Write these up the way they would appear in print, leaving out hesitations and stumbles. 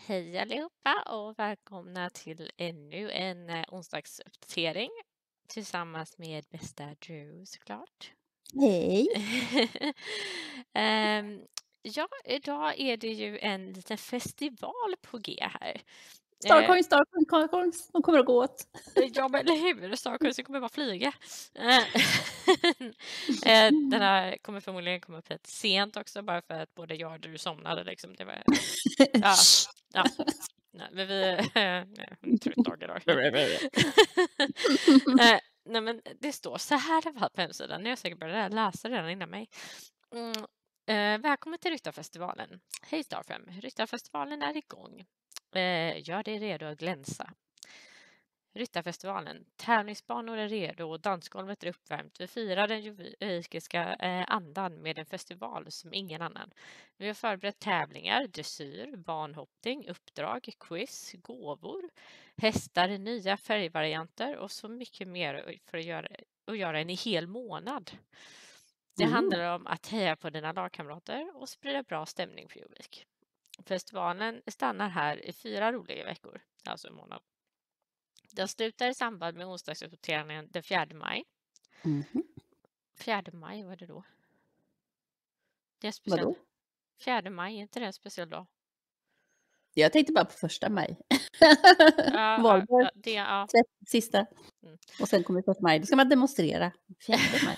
Hej allihopa och välkomna till ännu en onsdagsuppdatering tillsammans med bästa Drew såklart. Hej. Ja, idag är det ju en liten festival på G här. Starcoins, de kommer att gå åt. Ja, men eller hur? Starcoins kommer bara flyga. Den här kommer förmodligen komma upp lite sent också, bara för att både jag och du somnade. Liksom. Det var, ja. Nej, men vi trött dag idag. Nej, men det står så här i på hemsidan. Jag är säkert börjat läsa det redan innan mig. Välkommen till Ryttarfestivalen. Hej Starfem. Ryttarfestivalen är igång. Gör dig redo att glänsa. Ryttarfestivalen. Tävlingsbanor är redo och dansgolvet är uppvärmt. Vi firar den juridiska andan med en festival som ingen annan. Vi har förberett tävlingar, dressyr, banhoppning, uppdrag, quiz, gåvor, hästar i nya färgvarianter och så mycket mer för att göra en hel månad. Det handlar om att heja på dina lagkamrater och sprida bra stämning för Jovik. Festivalen stannar här i 4 roliga veckor, alltså en månad. Den slutar i samband med onsdagsuppdateringen den 4 maj. 4 maj, vad är det då? Det är speciellt. Vadå? 4 maj, är inte det en speciell dag? Jag tänkte bara på 1 maj. Valborg. Ja. Sista. Och sen kommer 1 maj. Då ska man demonstrera. 4 maj.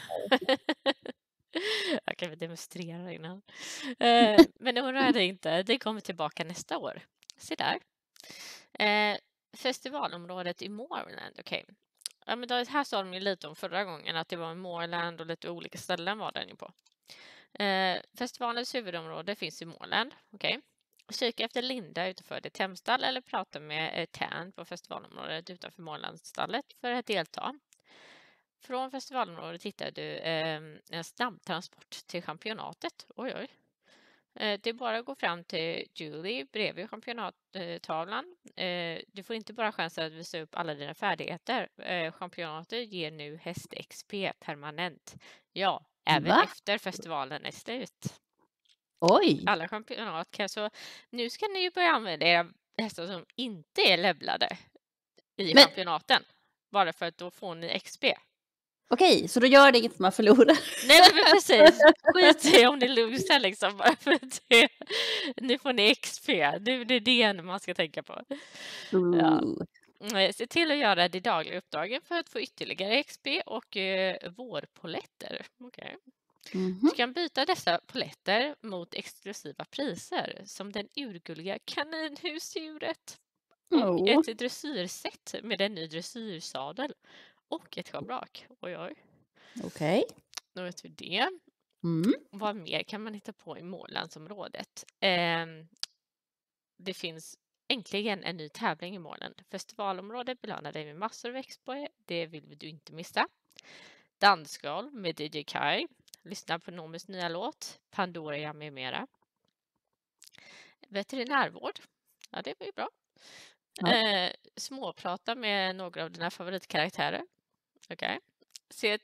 Jag kan väl demonstrera innan. Men nu är det inte. Det kommer tillbaka nästa år. Se där. Festivalområdet i Moorland, okej. Ja, men det här sa de ju lite om förra gången, att det var Moorland och lite olika ställen var den ju på. Festivalens huvudområde finns i Moorland, okej. Kika efter Linda utanför ditt hemstall eller prata med Tän på festivalområdet utanför Moorlandstallet för att delta. Från festivalområdet hittar du en snabbtransport till championatet. Oj. Det är bara att gå fram till Julie bredvid championattavlan. Du får inte bara chansen att visa upp alla dina färdigheter. Championatet ger nu häst XP permanent. Ja, även efter festivalen är slut. Oj! Alla championat kan så. Nu ska ni ju börja använda era hästar som inte är levlade i championaten. Bara för att då får ni XP. Okej, så då gör det inget som man förlorar. Nej, men precis. Skit i om ni losar liksom. Bara för det. Nu får ni XP. Nu det är det man ska tänka på. Ja. Se till att göra det dagliga uppdragen för att få ytterligare XP och vårpoletter. Okej. Du kan byta dessa poletter mot exklusiva priser som den urgulliga kaninhusdjuret och ett dressyrset med en ny dressyrsadel och ett schabrak. Oj. Okej. Då vet vi det. Vad mer kan man hitta på i Moorlandsområdet? Det finns äntligen en ny tävling i Moorland. Festivalområdet belönar dig med massor av XP. Det vill du inte missa. Dansgolv med DJ Kai. Lyssna på Nomis nya låt. Pandora med mera. Veterinärvård. Ja, det var ju bra. Ja. Småprata med några av dina favoritkaraktärer. Okej. Se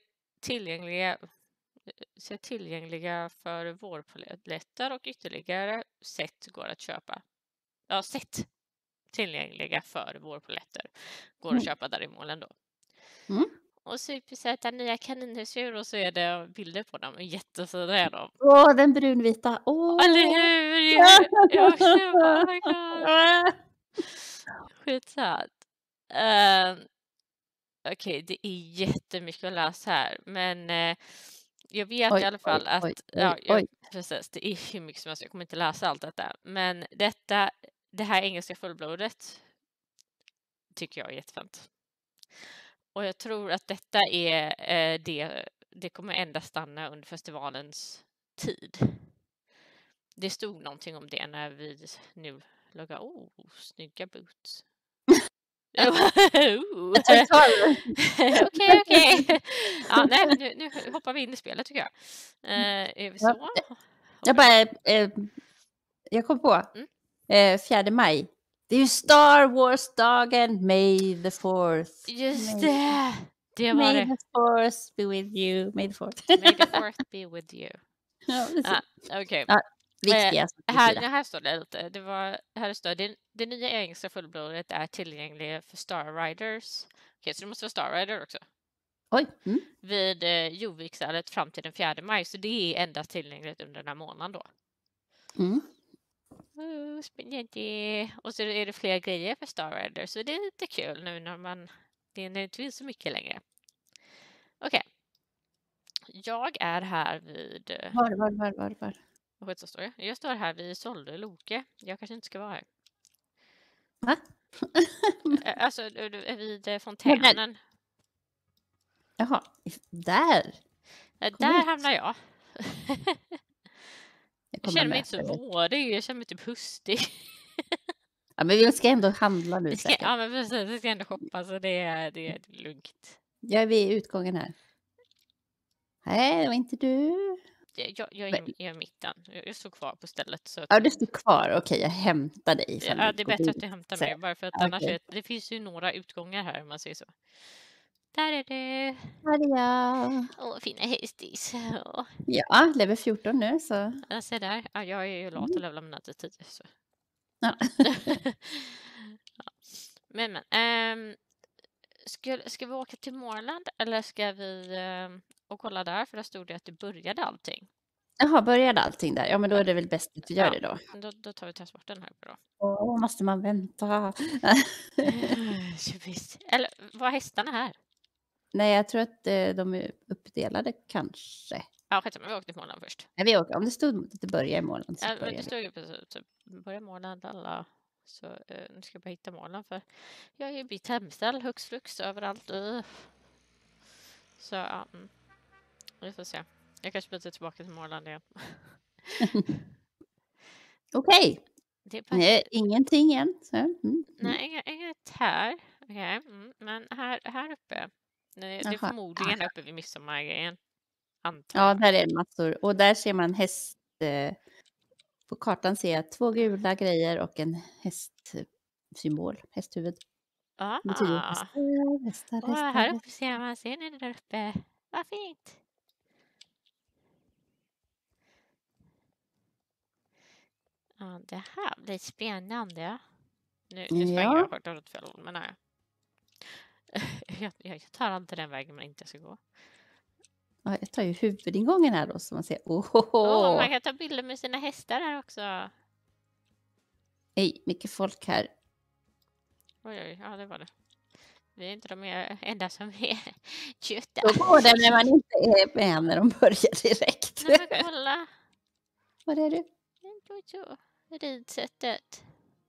tillgängliga för vårpoletter och ytterligare sätt går att köpa. Ja, sätt tillgängliga för vårpoletter går att köpa där i målen då. Och supersätta nya kaninhusdjur och så är det bilder på dem. Jättesöta är de. Den brunvita. Eller hur? Jag känner verkligen. Skitsött. Okej, det är jättemycket att läsa här. Men jag vet i alla fall att precis, det är hur mycket som helst. Jag kommer inte läsa allt detta. Men det här engelska fullblodet tycker jag är jättefint. Och jag tror att detta är det kommer endast stanna under festivalens tid. Det stod någonting om det när vi nu loggar. Snygga boots. Okej. Ja, nej, nu hoppar vi in i spelet tycker jag. Är vi så? Jag kom på. 4 maj. Det är ju Star Wars-dagen. May the 4th. Just det. Det var May det. the 4th be with you. May the 4th. May the 4th be with you. Ja, Okej. Viktiga saker Här, fyra. här står det lite. Här står det nya engelska fullblodet är tillgängligt för Star Riders. Okej, så det måste vara Star Rider också. Oj. Vid Jovikstället fram till den 4 maj. Så det är endast tillgängligt under den här månaden då. Spännande. Och så är det fler grejer för Star Rider. Så det är lite kul nu när det inte finns så mycket längre. Okej. Jag är här vid... Var? Vad står jag? Jag står här vid Solde Loke. Jag kanske inte ska vara här. Va? Alltså vid fontänen. Jaha, där. Där hamnar jag. Jag känner mig inte så vårig. Jag känner mig typ hustig. Ja, men vi ska ändå handla nu säkert. Ja, men precis. Vi ska ändå shoppa, så det är lugnt. Jag är vid utgången här. Nej, det var inte du. Jag är i mitten. Jag står kvar på stället. Så Ja, du står kvar. Okej, jag hämtar dig. Ja, det är bättre att du hämtar mig. Bara för att annars det finns ju några utgångar här, om man säger så. Där är det. Här är jag. Åh, fina hästis. Ja, level 14 nu så. Jag ser där. Ja, jag är ju lat att levla mina till 10. Så. Ja. Men ska vi åka till Moreland eller ska vi och kolla där? För där stod det att det började allting. Jaha, började allting där? Ja, men då är det väl bäst att vi gör det då. Då tar vi transporten här då. Måste man vänta? Eller var hästarna här? Nej, jag tror att de är uppdelade kanske. Ja, men vi åkte till Moreland först. Nej, om det stod att det börjar i Moreland så Ja, börjar det stod ju precis typ börja Moreland alla. Så nu ska jag bara hitta Moreland för jag är ju bytt hemställ hux flux överallt. Så ja, vi får se. Jag kanske byter tillbaka till Moreland igen. Okej. Ingenting än. Så. Nej, inget här. Okay. Men här uppe. Det är förmodligen uppe vid midsommargrejen. Ja, där är det massor. Och där ser man häst. På kartan ser jag 2 gula grejer och en hästsymbol. Hästhuvud. Ja. Hästar. Här uppe ser ni det där uppe. Vad fint. Ja, det här blir spännande. Nu sprang jag hårt åt fel håll, men nej. Jag tar alltid den vägen man inte ska gå. Ja, jag tar ju huvudingången här då så man ser. Man kan ta bilder med sina hästar här också. Hej, mycket folk här. Oj, ja det var det. Vi är inte de enda som är kötta. Då går det när man inte är med när de börjar direkt. Nej, men kolla. Vad är du? Så. Ridsättet.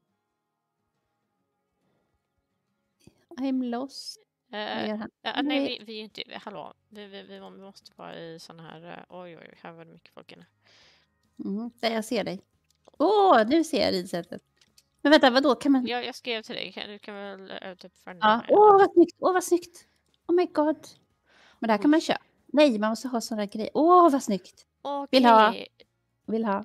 I'm lost. Nej, vi är inte... Hallå, vi måste vara i sån här... Oj, här var det mycket folk inne. Där jag ser dig. Nu ser jag ridsättet. Men vänta, vadå? Kan man... Jag skrev till dig. Du kan väl typ Ja. Vad snyggt. Oh my god. Men där kan man köpa. Nej, man måste ha sådana grejer. Vad snyggt. Okay. Vill ha.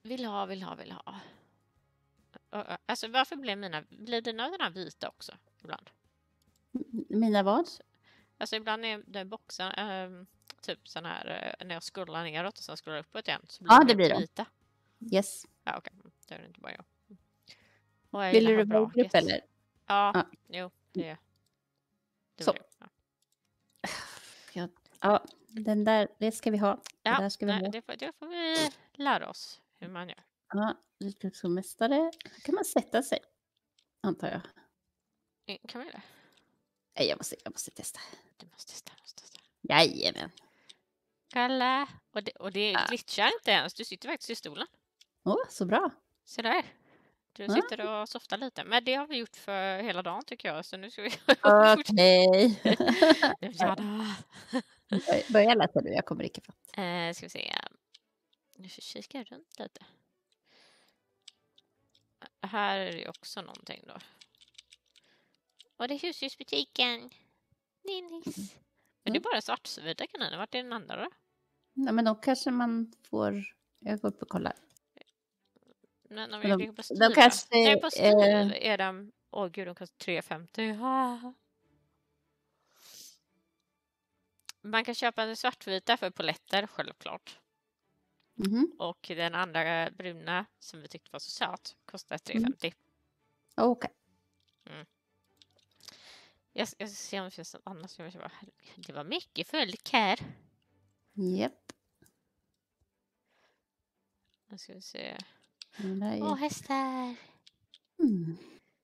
Alltså varför blir dina vita också ibland? Mina vad? Alltså ibland är det boxar typ sån här när jag scrollar neråt och sen scrollar uppåt igen så blir det blir vita. Yes. Ja, okej. Det är det inte bara jag. Vill du vara grupp eller? Ja, jo, det så. Ja, den där, det ska vi ha. Ja, det ska vi ha. Det får vi lära oss hur man gör. Ja, mästare. Kan man sätta sig? Antar jag. Kan man göra det? Nej, jag måste testa. Du måste testa. Jajamän. Kalla. Och det glitchar inte ens. Du sitter faktiskt i stolen. Så bra. Så där. Du sitter och softar lite. Men det har vi gjort för hela dagen tycker jag. Så nu ska vi Okej. Börja läsa du. Jag kommer inte fatt. Ska vi se. Nu kikar jag runt lite. Här är det också någonting då. Och det är husdjursbutiken. Nice. Men det är bara svartvita kaniner. Vart är den andra då? Nej, men då kanske man får... Jag går upp och kollar. Men om jag klickar på Styr. Nej, på Styr är de... gud, de kostar 3,50. Man kan köpa en svartvita för poletter, självklart. Mhm. Och den andra bruna som vi tyckte var så söt kostar Mm. 3,50. Okej. Jag ska se om det finns något annat som jag bara, det var mycket för likör. Japp. Nu ska vi se. Det där är ju- Åh, hästar. Mm.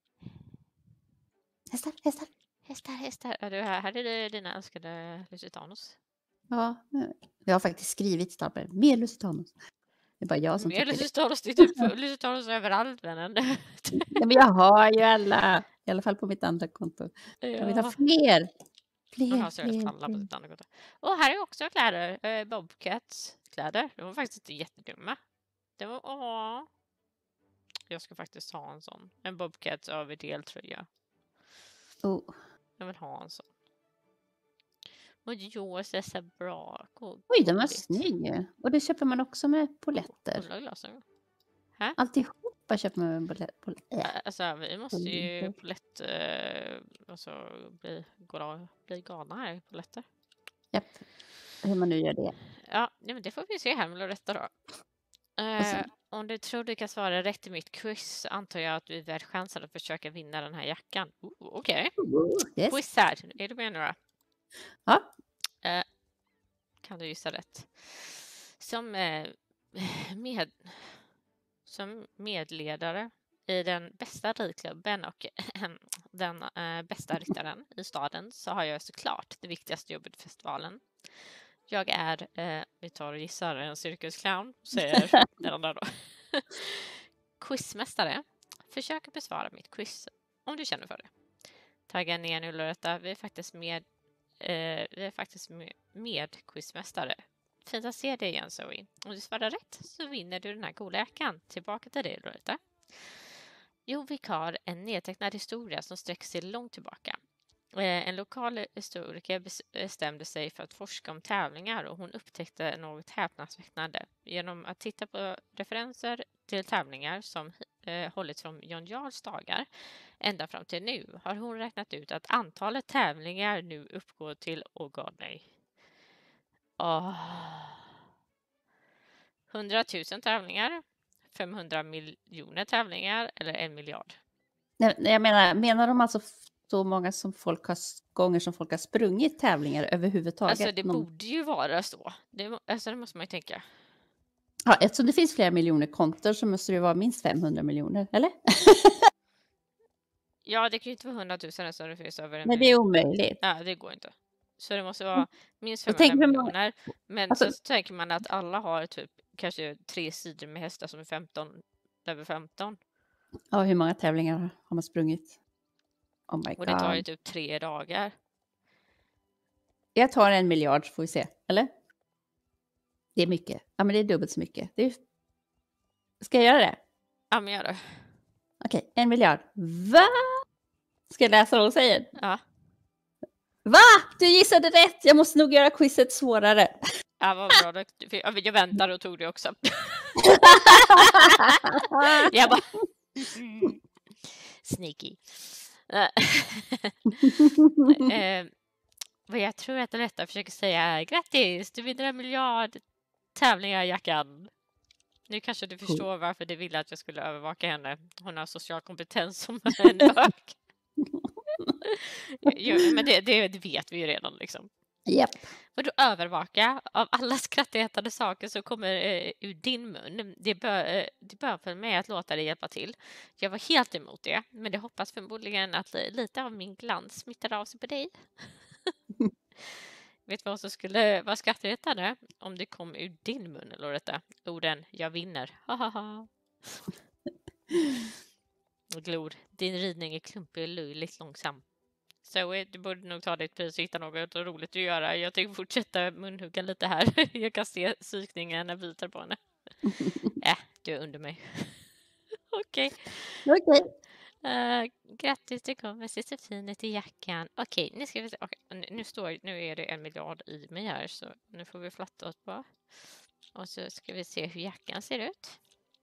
Hästar, hästar. Hästar. Ja, du, här är det dina älskade Lusitanos. Ja, jag har faktiskt skrivit stapeln. Mer Lusitanos. Det är bara jag som Mer tycker det. Lusitanos, det är typ Lusitanos överallt, vännen. Ja, men jag har ju alla. I alla fall på mitt andra konto. Jag vill ha Ja. fler. Man har Fler, seriöst alla på fler. sitt andra konto. Och här är också kläder. Bobcats kläder. De var faktiskt inte jättedumma. Det var, åh. Jag ska faktiskt ha en sån. En Bobcats överdeltröja. Oh. Jag vill ha en sån. Och Jaws är så bra. Oj, den var Godis. snygg. Och det köper man också med poletter. Kolla glasögon. Alltihopa köper man med poletter. Alltså vi måste ju Polletter. polett, alltså bli galna här i poletter. Japp. Hur man nu gör det. Ja, men det får vi se här med Loretta då. Och sen, Om du tror du kan svara rätt i mitt quiz antar jag att du är värd chansen att försöka vinna den här jackan. Okej. yes. Quiz här. Är du med nu då? Ja. Kan du gissa rätt? Som medledare i den bästa ridklubben och den bästa ryttaren i staden så har jag såklart det viktigaste jobbet i festivalen. Jag är, vi tar och gissar, en cirkusclown, säger den andra då. Quizmästare. Försök att besvara mitt quiz om du känner för det. Tagga ner nu Loretta, vi är faktiskt med quizmästare. Fint att se dig igen Zoe. Om du svarar rätt så vinner du den här coola jackan. Tillbaka till dig Loretta. Jovik har en nedtecknad historia som sträcker sig långt tillbaka. En lokal historiker bestämde sig för att forska om tävlingar och hon upptäckte något häpnadsväckande. Genom att titta på referenser till tävlingar som hållits från Jan Jarls dagar ända fram till nu har hon räknat ut att antalet tävlingar nu uppgår till, oh god nej, 100 000 tävlingar, 500 miljoner tävlingar eller 1 miljard. Nej, jag menar de alltså så många som gånger som folk har sprungit tävlingar överhuvudtaget? Alltså det borde ju vara så. Det måste man ju tänka. Ja, eftersom det finns flera miljoner kontor så måste det vara minst 500 miljoner, eller? Ja, det kan ju inte vara 100 000 eftersom det finns över en Nej, det miljon. är omöjligt. Ja, det går inte. Så det måste vara minst Och 500 tänk hur många- miljoner. Men alltså- sen så tänker man att alla har typ kanske 3 sidor med hästar som är över 15. Ja, hur många tävlingar har man sprungit? Oh my Och det tar ju god. typ 3 dagar. Jag tar 1 miljard så får vi se, eller? Det är mycket. Ja, men det är dubbelt så mycket. Ska jag göra det? Ja, men gör det. Okej, 1 miljard. Va? Ska jag läsa vad hon säger? Ja. Va? Du gissade rätt! Jag måste nog göra quizet svårare. Ja, vad bra. Jag väntar och tog det också. Jag bara... Sneaky. Vad jag tror att Aletta försöker säga är grattis, du vinner 1 miljard tävlingar jackan. Nu kanske du förstår varför de ville att jag skulle övervaka henne. Hon har social kompetens som en ök. Jo, men det vet vi ju redan liksom. Japp. Och då övervaka av alla skrattretande saker som kommer ur din mun. Det bör för mig att låta dig hjälpa till. Jag var helt emot det, men det hoppas förmodligen att lite av min glans smittar av sig på dig. Vet du vad som skulle vara skrattretande om det kom ur din mun, Loretta? Orden, jag vinner. Hahaha. Och glor, din ridning är klumpig och löjligt långsam. Så du borde nog ta ditt pris och hitta något roligt att göra. Jag tänker fortsätta munhugga lite här. Jag kan se psykningen när jag biter på henne. Du är under mig. Okej. Grattis, det kommer se så fin ut i jackan. Okej, nu ska vi se. Nu är det 1 miljard i mig här. Så nu får vi flatta oss på. Och så ska vi se hur jackan ser ut.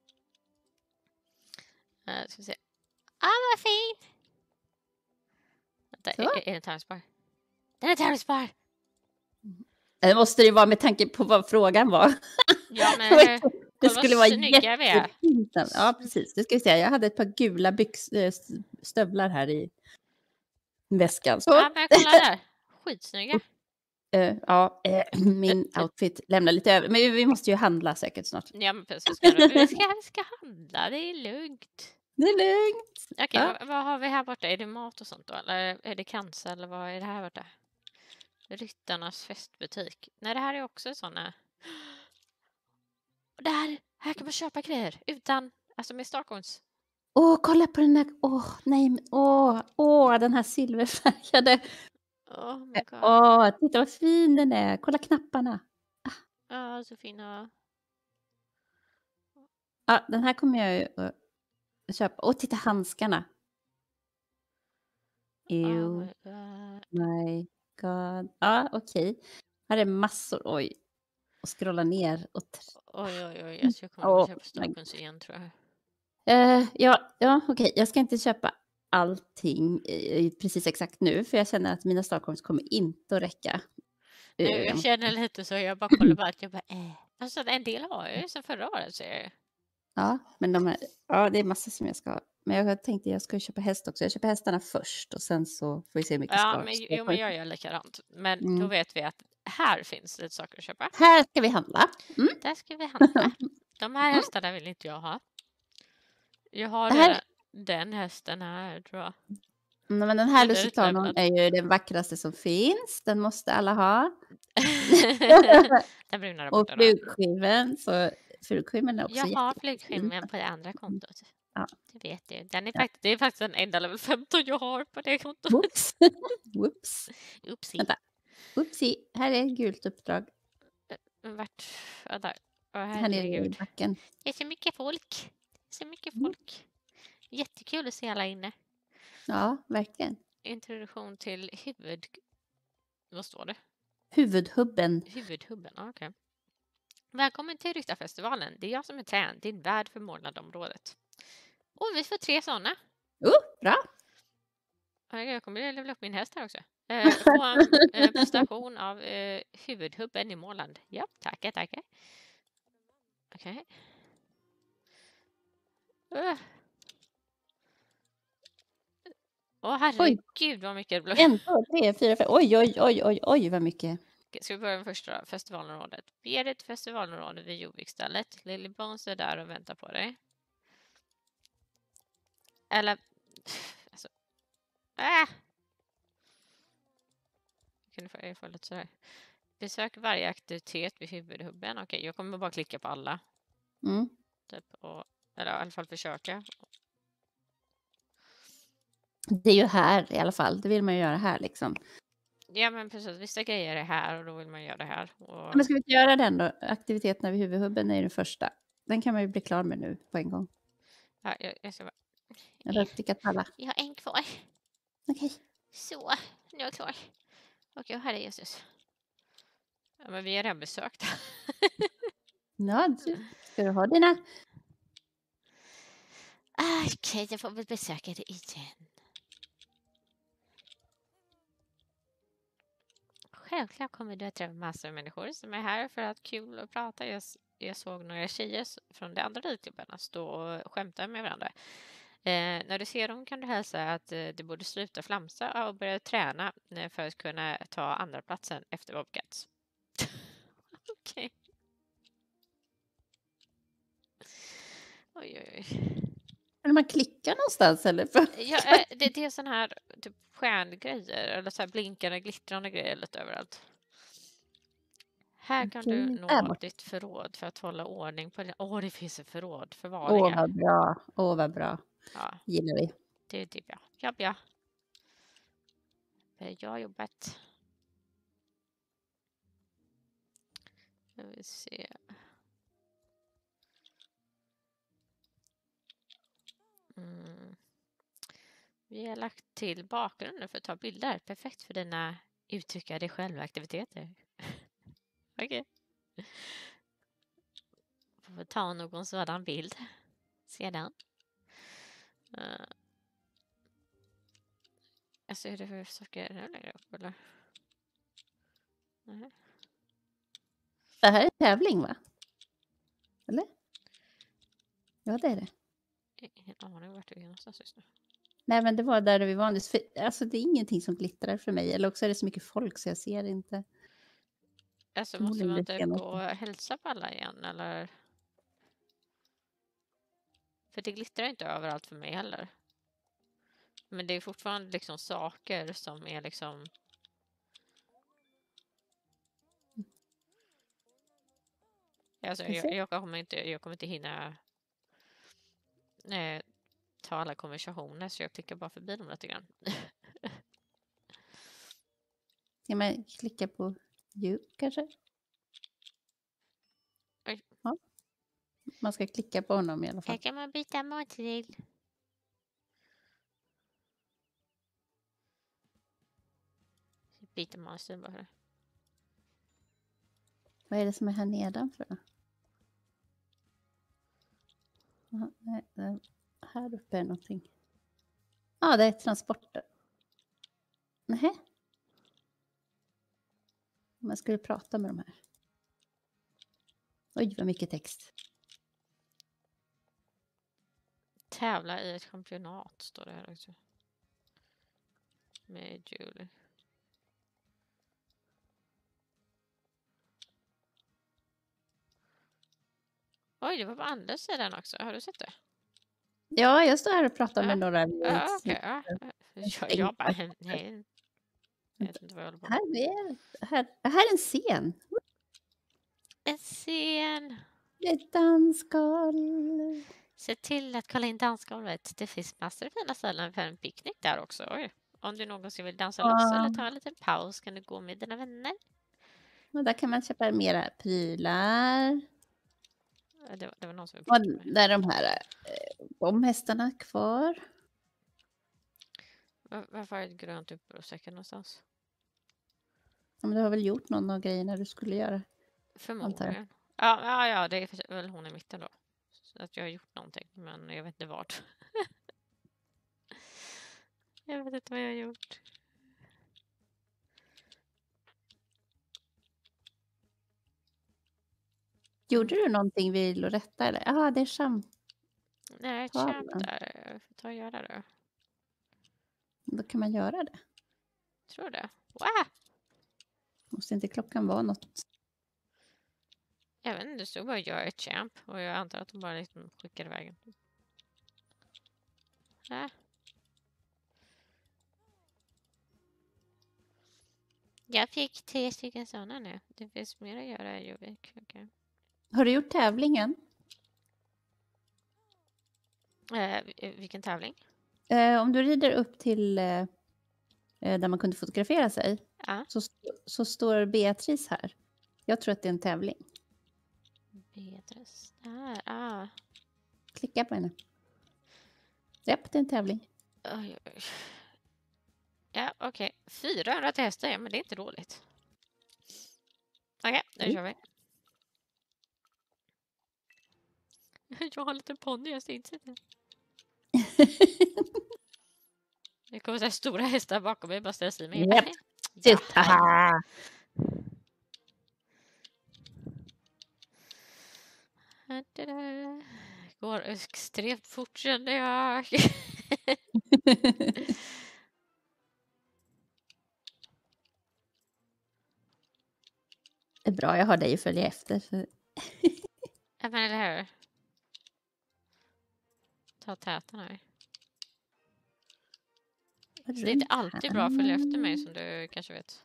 Ska vi se. Vad fint! Vänta, är det tävlingsbar? Den är tävlingsbar! Det måste det vara med tanke på vad frågan var. Ja, men Det kolla skulle vad vara snygga vi är. jättefint. Ja, precis. Det ska vi säga. Jag hade ett par gula stövlar här i väskan. Så. Ja, men kolla där. Skitsnygga. Min outfit lämnar lite över. Men vi måste ju handla säkert snart. Ja, men precis. Vi ska handla, det är lugnt. Det är lugnt. Okej, Ja. vad har vi här borta? Är det mat och sånt då? Eller är det cancer? Eller vad är det här borta? Ryttarnas festbutik. Nej, det här är också såna. Och här kan man köpa grejer utan, alltså med Starcoins. Kolla på den där. Nej. Den här silverfärgade. Oh my god. Titta vad fin den är. Kolla knapparna. Ja, så fina. Ja, den här kommer jag ju att köpa. Titta handskarna. Oh Ew. my god. My god. Ja, okej. Här är massor. Oj. Och scrolla ner. Oj. Alltså jag kommer att köpa Starcoins igen, tror jag. Ja, okej. Jag ska inte köpa allting precis exakt nu. För jag känner att mina Starcoins kommer inte att räcka. Jag känner lite så. Jag bara kollar bara att Alltså en del har jag ju sedan förra året, så Ja, men det är massor som jag ska ha. Men jag tänkte jag ska köpa häst också. Jag köper hästarna först och sen så får vi se hur mycket men jag gör likadant. Men då vet vi att här finns lite saker att köpa. Här ska vi handla. Där ska vi handla. De här hästarna vill inte jag ha. Jag har den hästen här, tror jag. Men den här Lusitanon är ju den vackraste som finns. Den måste alla ha. Den bruna och flugskiven. Så flugskiven är också jag har flugskiven på det andra kontot. Ja. Det vet du. Det är faktiskt den enda level 15 jag har på det kontot. Whoops. Oopsie. Vänta. Oopsie. Här är ett gult uppdrag. Vart? Där. Här nere i backen. Det är så mycket folk. Jättekul att se alla inne. Ja, verkligen. Introduktion till vad står det? Huvudhubben, okej. Välkommen till Ryttarfestivalen. Det är jag som är Tän, din värd för månadområdet. Vi får 3 sådana. Bra. Jag kommer att levla upp min häst här också. Få en prestation av huvudhubben i Måland. Ja, tackar. Okej. Herregud vad mycket det blev. 1, 2, 3, 4, 5. Oj vad mycket. Ska vi börja med första festivalområdet? Berit festivalområdet vid Jovikstället. Lily Bones är där och väntar på dig. Eller... Alltså... Jag få lite sådär. Besök varje aktivitet vid huvudhubben. Okej, jag kommer bara klicka på alla. Typ, eller i alla fall försöka. Det är ju här i alla fall. Det vill man ju göra här liksom. Ja, men precis. Vissa grejer är här och då vill man göra det här. Men ska vi inte göra den då? Aktiviteterna vid huvudhubben är den första. Den kan man ju bli klar med nu på en gång. Ja, jag ska bara... Jag har klickat på alla. Jag har en kvar. Okej. Så, nu är jag klar. Okej, här är Jesus. Ja, men vi är redan besökta. Ja, ska du ha dina? Okej, jag får väl besöka det igen. Självklart kommer du att träffa massor av människor som är här för att kul att prata. Jag såg några tjejer från de andra ridklubbarna stå och skämta med varandra. När du ser dem kan du hälsa att du borde sluta flamsa och börja träna för att kunna ta andra platsen efter Bobcats. Okej. Oj. Eller man klickar någonstans eller? Ja, det är sån här typ stjärngrejer eller så här blinkande, glittrande grejer lite överallt. Här kan du nå ditt förråd för att hålla ordning på det. Det finns ett förråd. Förvaringar. Vad bra. Ja. Gillar vi. Det är typ ja. Jag har jobbat. Jag vill se. Vi har lagt till bakgrunden för att ta bilder. Perfekt för dina uttrycka dig själv-aktiviteter. Okej. Får ta någon sådan bild sedan. Alltså är det för saker längre upp eller? Nej. Det här är tävling va? Eller? Ja, det är det. Ingen aning vart vi är någonstans just nu. Nej, men det var där vi var nyss. Alltså, det är ingenting som glittrar för mig. Eller också är det så mycket folk så jag ser inte. Alltså måste Förmodligen man det inte senaste. gå och hälsa på alla igen eller? För det glittrar inte överallt för mig heller. Men det är fortfarande liksom saker som är liksom... Alltså, Ska vi se? jag kommer inte hinna ta alla konversationer så jag klickar bara förbi dem lite grann. Ska man klicka på you kanske? Oj. Ja. Man ska klicka på honom i alla fall. Här kan man byta matstil. Byta matstil bara. Vad är det som är här nedanför då? Aha, nej, här uppe är någonting. Ja, det är transporter. Nej. Man skulle prata med de här. Oj, vad mycket text. Tävla i ett championat står det här också. Med Julie. Oj, det var på andra sidan också. Har du sett det? Ja, jag står här och pratar Ja. med några. Ja, okej. Ja. Jag bara, nej. Jag vet inte vad jag håller på med. Här är en scen. En scen. Ett dansgolv. Se till att kolla in dansgolvet. Det finns massor av fina ställen för en picknick där också. Oj. Om du någonsin vill dansa loss eller ta en liten paus kan du gå med dina vänner. Och där kan man köpa mera prylar. Det var någon som Och pratade med. där är de här bombhästarna kvar. Varför är ett grönt uppbrottssäcken någonstans? Ja, men du har väl gjort någon av grejerna du skulle göra? Förmodligen. Ja, det är väl hon i mitten då. Så att jag har gjort någonting, men jag vet inte vart. Jag vet inte vad jag har gjort. Gjorde du någonting vid Loretta eller? Ja, det är Nej, ett köp där. Jag får ta och göra det. Då kan man göra det. Tror det. Wow! Måste inte klockan vara något? Jag vet inte, det stod bara gör ett champ. Och jag antar att de bara liksom skickar iväg den. Jag fick 3 stycken sådana nu. Det finns mer att göra i Jovik. Okay. Har du gjort tävlingen? Vilken tävling? Om du rider upp till där man kunde fotografera sig så står Beatrice här. Jag tror att det är en tävling. Beatrice. Där, Klicka på henne. Japp, det är en tävling. Oj. Ja, okej. 400 tester, ja, men det är inte dåligt. Okej, nu kör vi. Jag har en liten ponny, jag ser inte det. Det kommer så här stora hästar bakom mig, bara ställs i mig. Japp. Ja, går extremt fort känner jag. Det är bra, jag har dig att följa efter. Så. Ja, men eller hur? Ta täten här. Så det är inte alltid bra att följa efter mig som du kanske vet.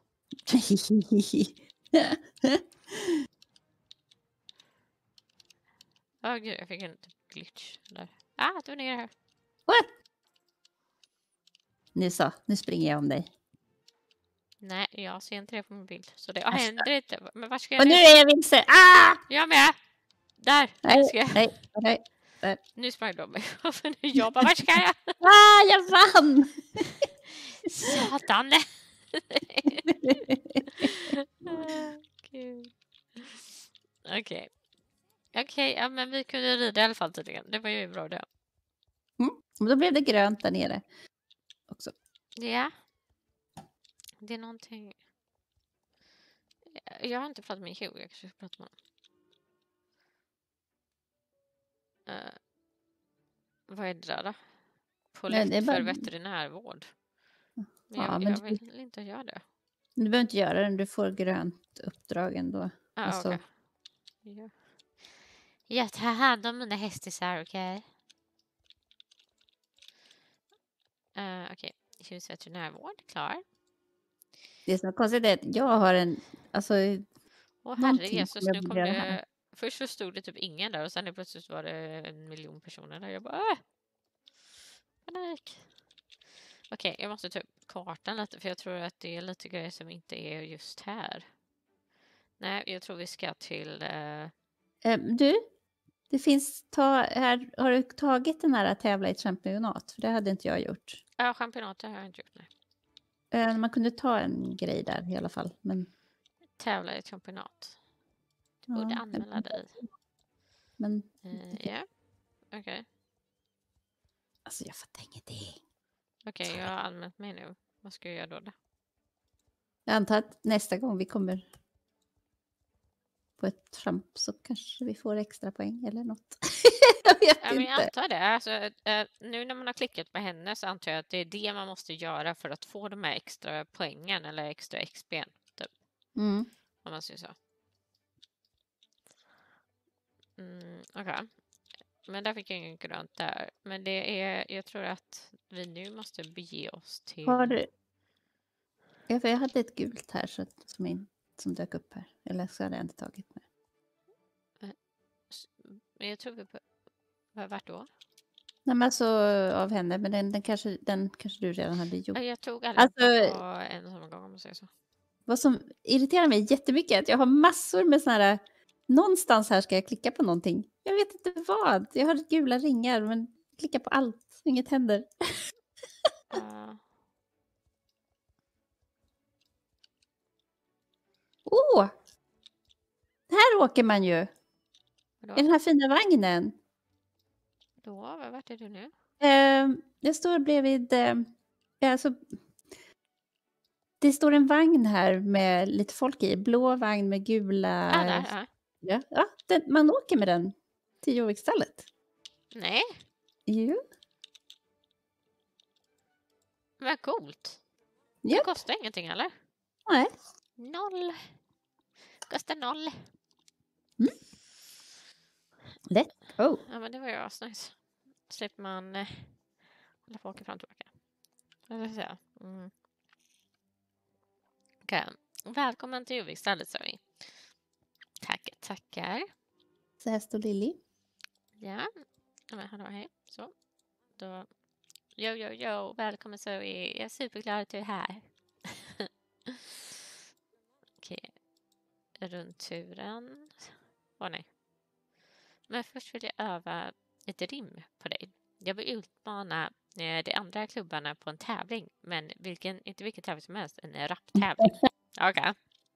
Gud, jag fick en glitch där. Du är nere här. What? Nu springer jag om dig. Nej, jag ser inte det på min bild. Så det händer inte. Men vart ska jag och nu är jag vilse. Jag med! Där! Nej. Nu sprang de mig. Jag bara, vart ska jag? Jag vann! Satan! Okej, ja, men vi kunde rida i alla fall tydligen. Det var ju bra det. Och då blev det grönt där nere också. Ja. Det är någonting... Jag har inte pratat med Hugh, jag kanske ska prata med honom. Vad är det där då? På Nej, det är lätt för bara... veterinärvård. Men Ja, jag, men jag vill inte göra det. du behöver inte göra den. Du får grönt uppdrag ändå. Alltså, Okej. Ja. Jag tar hand om mina hästisar, okej? Okej. Husveterinärvård, klar. det som är konstigt är att jag har en... Alltså, Åh herre någonting Jesus, kommer jag nu kom borde göra här. det... Först så stod det typ ingen där och sen plötsligt var det 1 miljon personer där. Jag bara panik. Okej, jag måste ta upp kartan lite för jag tror att det är lite grejer som inte är just här. Nej, jag tror vi ska till... Du, det finns... Här, har du tagit den här tävla i championat? För det hade inte jag gjort. Ja, championatet har jag inte gjort. Man kunde ta en grej där i alla fall. Men, Tävla i ett championat. Du borde anmäla dig. Men... Ja, okej. Alltså jag fattar ingenting. Okej, jag har anmält mig nu. Vad ska jag göra då? Jag antar att nästa gång vi kommer på ett champ så kanske vi får extra poäng eller något. Jag vet Ja, men jag inte. antar det. Alltså, nu när man har klickat på henne så antar jag att det är det man måste göra för att få de här extra poängen eller extra XP'n. Typ. Mm. Om man säger så. Okej. Men där fick jag ingen grönt där. Men det är, jag tror att vi nu måste bege oss till... Har du... Ja, för jag hade ett gult här så, som dök upp här. Eller så hade jag inte tagit med. Men jag tror vi... Vart då? Nej, men alltså av henne. Men den kanske du redan hade gjort. Jag tog alla på en och samma gång om man säger så. Vad som irriterar mig jättemycket är att jag har massor med såna här... Någonstans här ska jag klicka på någonting. Jag vet inte vad. Jag har gula ringar men klicka på allt. Inget händer. Här åker man ju. Vadå? I den här fina vagnen. Vart är du nu? Jag står bredvid... alltså, det står en vagn här med lite folk i. Blå vagn med gula... Där. Ja, man åker med den till Jovikstallet. Nej. Jo. Vad coolt. Yep. Det kostar ingenting eller? Nej. 0. Kostar 0. Let's go. Ja, men det var ju asnice. Slipper man hålla på och åka fram och tillbaka. Jag ska säga. Okej. Välkommen till Jovikstallet, sa vi. Tackar. Så här står Lilly. Ja. Men hallå, hej. Så. Då. Jo. Välkommen, Zoe. Jag är superglad att du är här. Okej. Rundturen. Nej. Men först vill jag öva ett rim på dig. Jag vill utmana de andra klubbarna på en tävling. Men inte vilken tävling som helst. En rapptävling. Okej.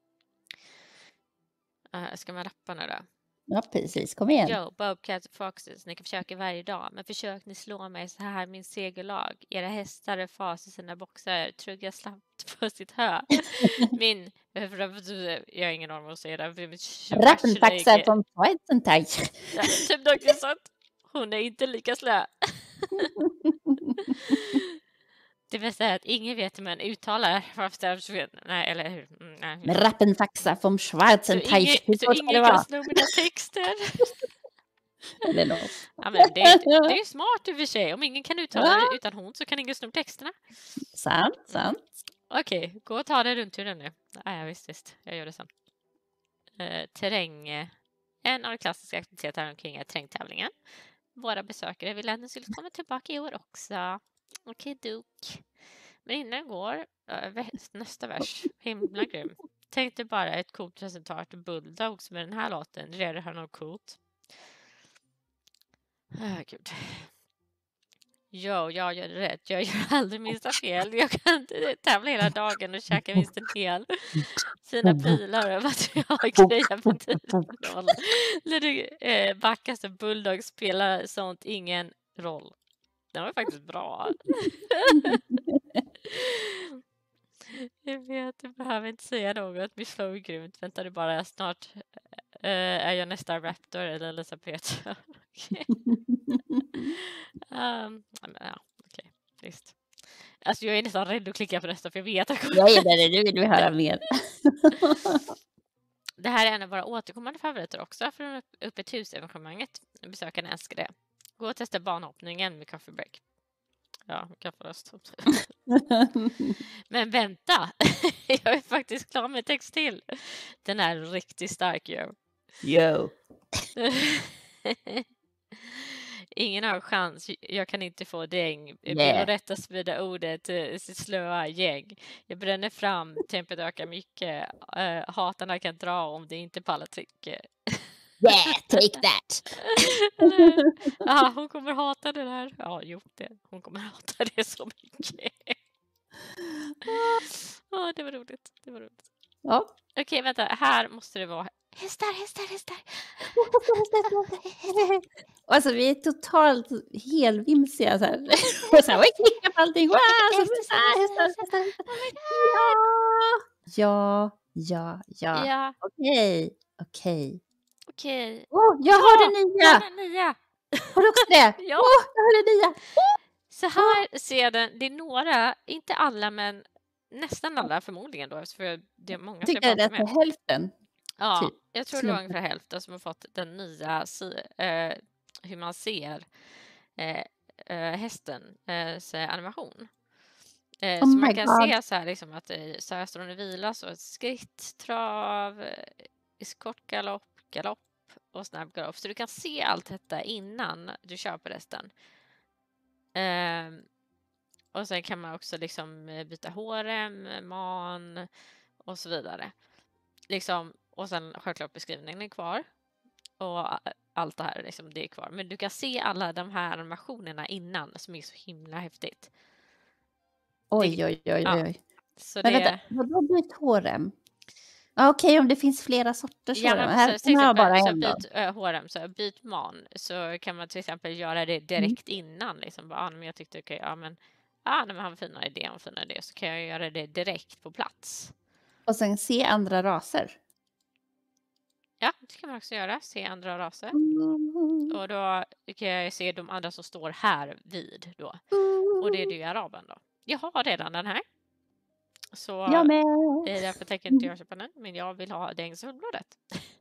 Ska man rappa nu då? Ja, precis. Kom igen. Yo, Bobcats och Foxes, ni kan försöka varje dag. Men försök ni slå mig så här, min segerlag. Era hästar är fas i sina boxar. Trugga slappt på sitt hö. Jag har ingen aning vad att säga där. Rappenfaxa från Schweizentag. Ja, typ något sånt. Hon är inte lika slö. Det vill säga att ingen vet hur man uttalar. Nej, eller hur? Nej. Men Rappenfaxa från Schweizentag. Så ingen kan slå mina texter. Eller något. Ja, men det är ju smart i och för sig. Om ingen kan uttala det utan hon så kan ingen sno texterna. Sant. Okej, gå och ta det runt turen nu. Ja, visst. Jag gör det sen. Terräng. En av de klassiska aktiviteterna omkring är terrängtävlingen. Våra besökare vill att ni skulle komma tillbaka i år också. Okej, duk. Men innan jag går, nästa vers. Himla grym. Tänkte bara ett coolt resultat av Bulldogs med den här låten. Redan har något coolt. Gud. Jag gör det rätt. Jag gör aldrig minsta fel. Jag kan inte tävla hela dagen och käka vinsten hel. Sina pilar och material grejer på tiden. När du backar så Bulldog spelar sånt ingen roll. Den var faktiskt bra. Jag vet, jag behöver inte säga något. Mitt flow är grymt. Vänta du bara, snart är jag nästa Raptor eller Elisabeth. Ja, okej. Visst. Alltså jag är nästan rädd att klicka på nästa för jag vet att Nu vill vi höra mer. Det här är en av våra återkommande favoriter också från Öppet hus-evenemanget. Besökarna älskar det. Gå och testa banhoppningen med coffee break. Ja, kafferöst. Men vänta, jag är faktiskt klar med text till. Den är riktigt stark ju. Yo. Ingen har chans, jag kan inte få däng. Yeah. Violetta sprider ordet sitt slöa gäng. Jag bränner fram, tempet ökar mycket. Hatarna kan dra om det inte pallar trycket. Yeah, take that. Ja, hon kommer hata det där. Ja, jo, hon kommer hata det så mycket. Ja, det var roligt. Det var roligt. Ja. Okej, vänta. Här måste det vara hästar. Alltså vi är totalt helvimsiga så här. Och så här, oj, klicka på allting. Wow, hästar. Ja. Okej. Jag har det nya. Har du också det? Ja. Jag har det nya. Så här ser den. Det är några, inte alla, men nästan alla förmodligen då. För det är många Jag tycker det är hälften. Ja, typ. jag tror det var ungefär hälften som har fått den nya hur man ser hästens animation. Så man kan se så här liksom att så här står den och vilar, så ett skritt, trav, skott, galopp och snabb galopp. Så du kan se allt detta innan du köper hästen. Och sen kan man också liksom byta hårem, man och så vidare. Liksom, och sen självklart beskrivningen är kvar. Och allt det här liksom, det är kvar. Men du kan se alla de här animationerna innan som är så himla häftigt. Oj. Ja. Så men vänta, vadå byt hårem? Okej, om det finns flera sorters hårem. Här har bara en då. Byt hårem, så byt man. Så kan man till exempel göra det direkt innan. Liksom. Men jag tyckte men han har en finare idé, så kan jag göra det direkt på plats. Och sen se andra raser. Ja, det kan man också göra. Se andra raser. Och då kan jag se de andra som står här vid då. Och det är ju araben då. Jag har redan den här. Så jag med. Därför tänker inte jag köpa den. Men jag vill ha det engelska fullblodet.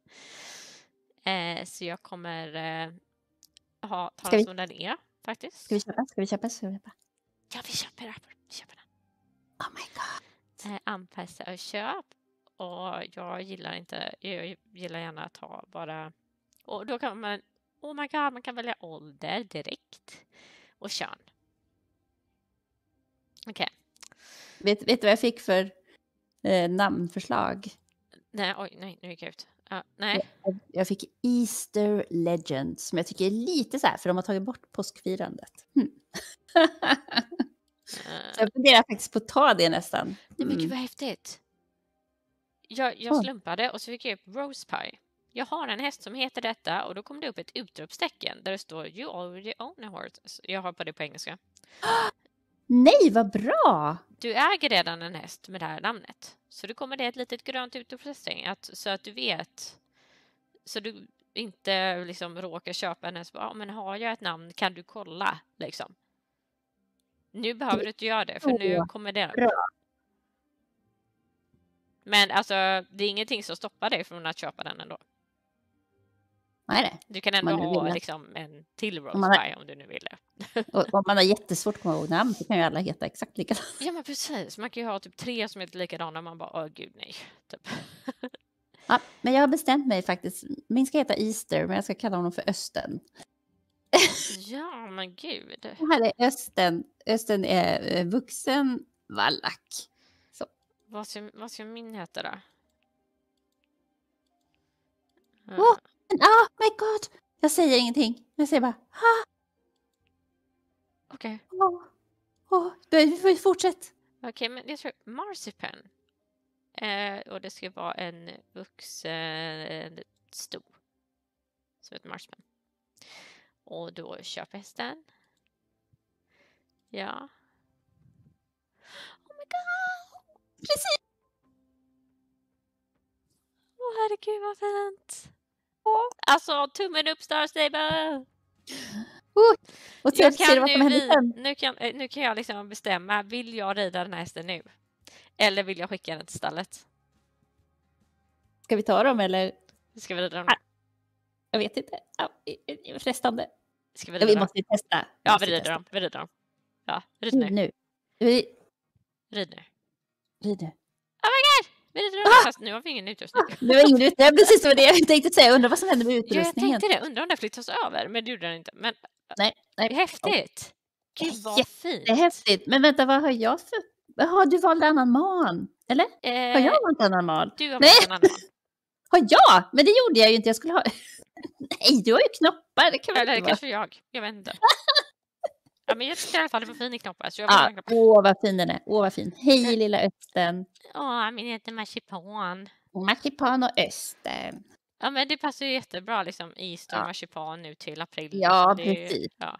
Så jag kommer ta den som den är faktiskt. Ska vi köpa? Ja, vi köper den. Oh my god. Anpassa och köp. Och jag gillar gärna att ha bara... Och då kan man... Oh my god, man kan välja ålder direkt. Och kön. Okej. Vet du vad jag fick för namnförslag? Nej, nu gick jag ut. Nej. Jag fick Easter Legend, som jag tycker är lite så här, för de har tagit bort påskfirandet. Så jag funderar faktiskt på att ta det nästan. Det är mycket vad häftigt. Jag slumpade och så fick jag upp Rose Pie. Jag har en häst som heter detta och då kom det upp ett utropstecken där det står You already own a horse. Jag har på det på engelska. Nej, vad bra! Du äger redan en häst med det här namnet. Så då kommer det ett litet grönt utropstecken så att du vet. Så du inte liksom råkar köpa en häst. Men har jag ett namn, kan du kolla liksom. Nu behöver du inte göra det, för nu kommer det. Bra. Men alltså, det är ingenting som stoppar dig från att köpa den ändå. Nej. Du kan ändå ha liksom en till Rose Pie om du nu vill det. Och om man har jättesvårt att komma ihåg namn så kan ju alla heta exakt likadant. Ja, men precis. Man kan ju ha typ 3 som heter likadana och man bara, gud nej. Typ. Ja, men jag har bestämt mig faktiskt. Min ska heta Easter, men jag ska kalla honom för Östen. Ja, men gud. Det här är Östen. Östen är vuxen vallack. Så. Vad ska min heta då? Oh my god! Jag säger ingenting. Jag säger bara, Okej. Vi fortsätter. Okej, men jag tror Marzipan. Och det ska vara en vuxen sto. Som ett marzipan. Och då köper hästen. Ja. Oh my god! Precis! Herregud vad fint! Alltså, tummen upp Star Stable! Och ser du vad som händer sen? Nu kan jag liksom bestämma, vill jag rida den här hästen nu? Eller vill jag skicka den till stallet? Ska vi ta dem eller? Ska vi rida dem? Jag vet inte. Ja, frestande. Ska vi rida Vi måste ju testa. Ja, vi rider dem. Vi rider dem. Ja, rid nu. Rid nu. Rid nu. Oh my god! Vi rider dem. Fast nu har vi ingen utrustning. Det var ingen utrustning. Precis det jag tänkte säga. Jag undrar vad som händer med utrustningen. Jag tänkte det. Undrar om det flyttas över. Men det gjorde den inte. Men nej. Häftigt. Gud vad fint. Det är häftigt. Men vänta, vad har jag för... Jaha, du valde annan man. Eller? Har jag valt annan man? Du har valt en annan man. Har jag? Men det gjorde jag ju inte. Jag skulle ha... Nej, du har ju knoppar. Det kan väl eller inte kanske jag vet inte. Ja, men jag tyckte i alla fall det var fin i knoppar. Så åh, vad fin den är. Åh, vad fin. Hej, lilla Östen. Min heter marsipan. Marsipan och Östen. Ja, men det passar ju jättebra liksom Easter marsipan nu till april. Ja, liksom. precis. Ja.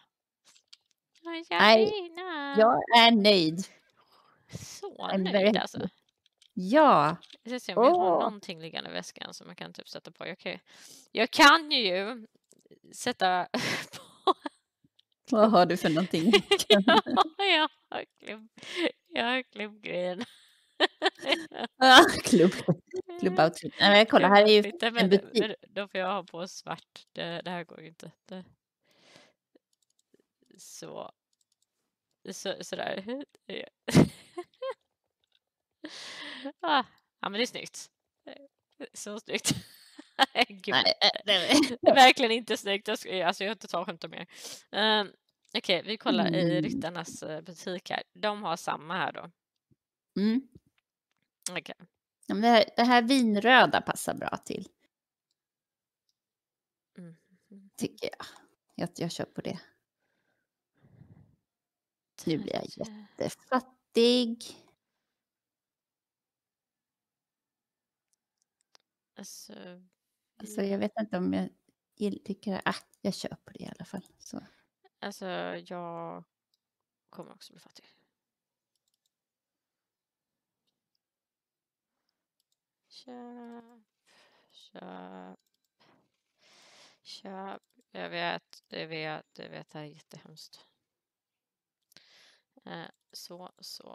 Nej, jag är nöjd. Så nöjd alltså. Ja. Jag ska se om jag har någonting liggande i väskan som man kan typ sätta på. Jag kan ju sätta på. Vad har du för någonting? jag har klubbgrejen. Klubboutfit. Nej, kolla, här är ju en butik. Då får jag ha på svart. Det här går ju inte. Sådär. Ja, men det är snyggt. Så snyggt. Gud. Nej, det är verkligen inte snyggt. Alltså, jag har inte tagit skämta mer. Okej, vi kollar i Ryttarnas butik här. De har samma här då. Okej. Ja, men det här vinröda passar bra till. Tycker jag. Jag kör på det. Nu blir jag jättefattig. Alltså jag vet inte om jag tycker jag kör på det i alla fall. Så. Alltså jag kommer också bli fattig. Köp. Jag vet, det är jättehemskt. Så.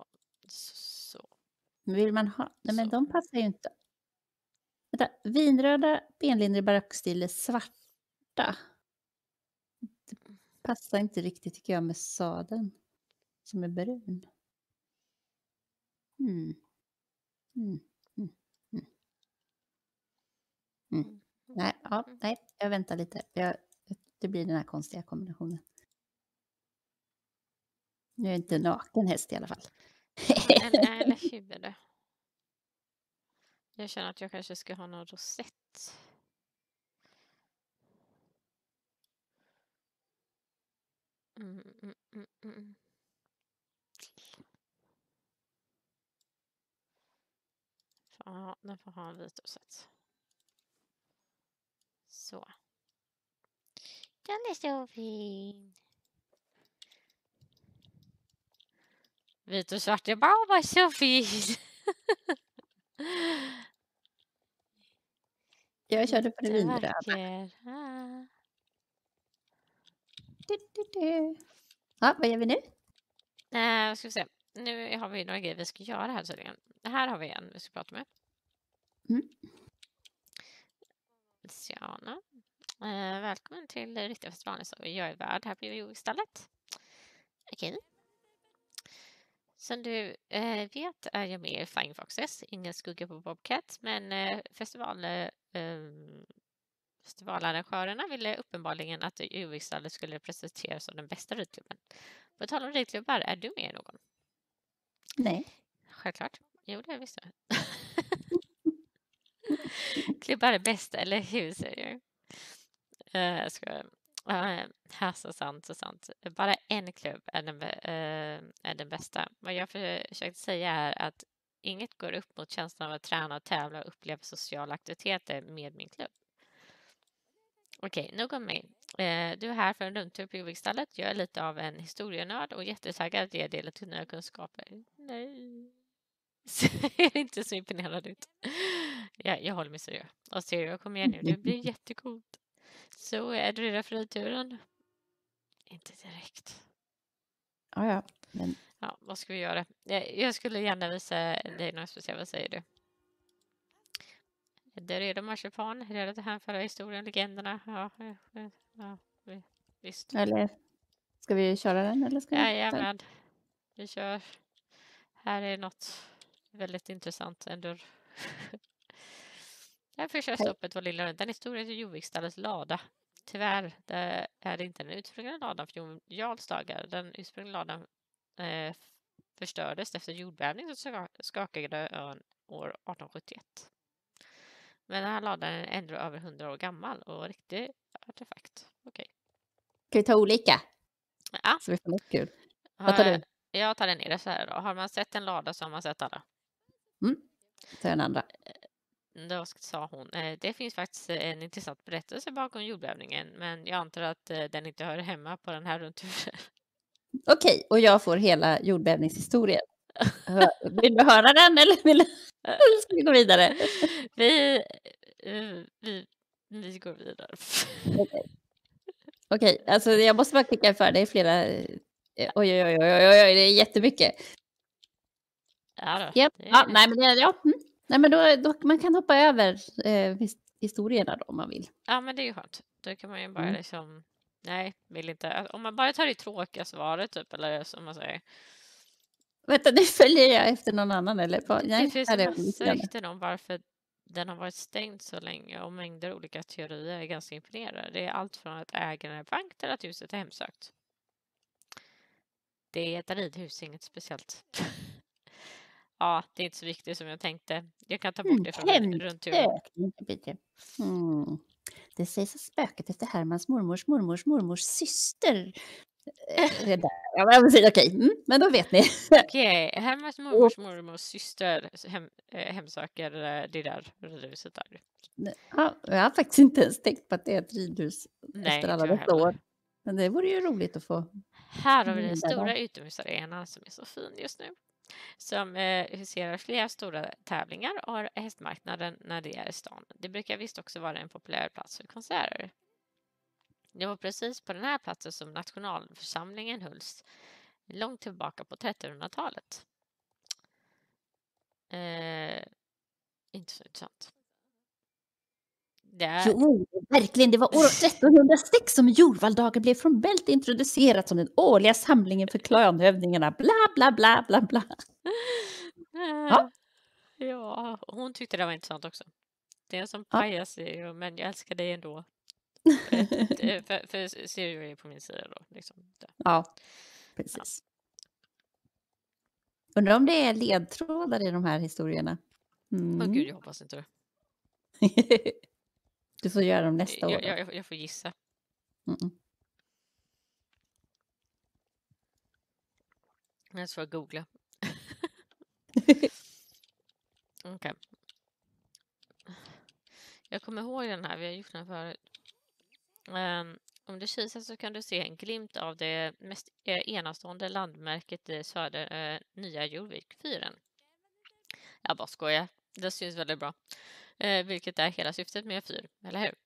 Vill man ha? Nej, men de passar ju inte. Vänta, vinröda benlinjer i barockstil är svarta. Det passar inte riktigt tycker jag med sadeln som är brun. Nej, jag väntar lite. Det blir den här konstiga kombinationen. Nu är jag inte naken häst i alla fall. Eller hur? Jag känner att jag kanske ska ha någon rosett. Ja, den får ha en vit rosett. Så. Den är så fin. Vit och svart. Jag bara, vad så fin. Jag körde på det vinröda. Ja, vad gör vi nu? Ska vi se. Nu har vi några grejer vi ska göra här tydligen. Här har vi en vi ska prata med. Luciana. Välkommen till Ryttarfestivalen. Så jag är värd här på Jogstallet. Okej. Som du vet är jag med i Flying Foxes. Ingen skugga på Bobcat. Men festivalarrangörerna ville uppenbarligen att Jogstallet skulle presenteras som den bästa ridklubben. På tal om ridklubbar, är du med i någon? Nej. Självklart. Jo, det visste jag. Klubbar är bäst, eller hur säger jag? Så sant. Bara en klubb är den bästa. Vad jag försökte säga är att inget går upp mot känslan av att träna och tävla och uppleva sociala aktiviteter med min klubb. Okej, nog om mig. Du är här för en rundtur på Jovikstallet. Jag är lite av en historienörd och jättetaggad att ge dig lite nya kunskaper. Nej. Ser inte så imponerad ut. Jag håller mig seriös. Och seriös, kom igen nu. Det blir jättekult. Så är du redan för ridturen? Inte direkt. Ja. Men Ja, vad ska vi göra? Jag skulle gärna visa dig något speciellt. Vad säger du? Är du redo, marsipan? Är du redo att hänföra historien, legenderna? Ja, visst. eller ska vi köra den? Eller ska vi? Jajamän. Vi kör. Här är något väldigt intressant. En dörr. Här första stoppet var Lilla Rund. Den historien till Jovikstallets lada. Tyvärr det är det inte den ursprungliga ladan för Jon Jarls dagar. Den ursprungliga ladan förstördes efter jordbävning som skakade ön år 1871. Men den här ladan är ändå över 100 år gammal och riktig artefakt. Okej. Ska vi ta olika? Ja. Så vi får något kul. Vad tar du? Jag tar den nere så här då. Har man sett en lada så har man sett alla. Ta den andra. Då sa hon. Det finns faktiskt en intressant berättelse bakom jordbävningen, men jag antar att den inte hör hemma på den här rundturen. Okej, och jag får hela jordbävningshistorien. Vill du höra den eller ska vi gå vidare? Vi går vidare. Okej, alltså jag måste bara klicka för det är flera. Oj, det är jättemycket. Ja, då. Ja, nej men nej men då man kan hoppa över historierna då om man vill. Ja, men det är ju skönt. Då kan man ju bara liksom nej, vill inte. Om man bara tar det tråkiga svaret typ eller som man säger. Vänta, nu följer jag efter någon annan eller vad? Det finns en massa rykten om varför den har varit stängd så länge och mängder olika teorier är ganska imponerande. Det är allt från att ägaren är bank till att huset är hemsökt. Det är ett ridhus, inget speciellt. Ja, det är inte så viktigt som jag tänkte. Jag kan ta bort det från rundturen. Det sägs att spöket efter Hermans mormors syster. Okej, men då vet ni. Okej, Hermans mormors syster hemsöker det där ridhuset där. Ja, jag har faktiskt inte ens tänkt på att det är ett ridhus efter alla dessa år. Men det vore ju roligt att få. Här har vi den stora utomhusarenan som är så fin just nu. Som huserar flera stora tävlingar och har hästmarknaden när det är i stan. Det brukar visst också vara en populär plats för konserter. Det var precis på den här platsen som nationalförsamlingen hölls långt tillbaka på 1300-talet. Inte så intressant. Jo, verkligen. Det var år 1306 som Jorvaldagen blev formellt introducerat som den årliga samlingen för klanhövdingarna. Bla, bla, bla, bla, bla. Ja, hon tyckte det var intressant också. Det är en som pajas, men jag älskar dig ändå. för Sirius är på min sida då. Liksom. Ja, precis. Undrar om det är ledtrådar i de här historierna. Gud, jag hoppas inte det. Du får göra dem nästa år. Jag får gissa. Jag får googla. Okej. Jag kommer ihåg den här, vi har gjort den förut. Om du kisar så kan du se en glimt av det mest enastående landmärket i söder, nya Jorvikfyren. Jag bara skojar. Det syns väldigt bra. Vilket är hela syftet med fyr, eller hur?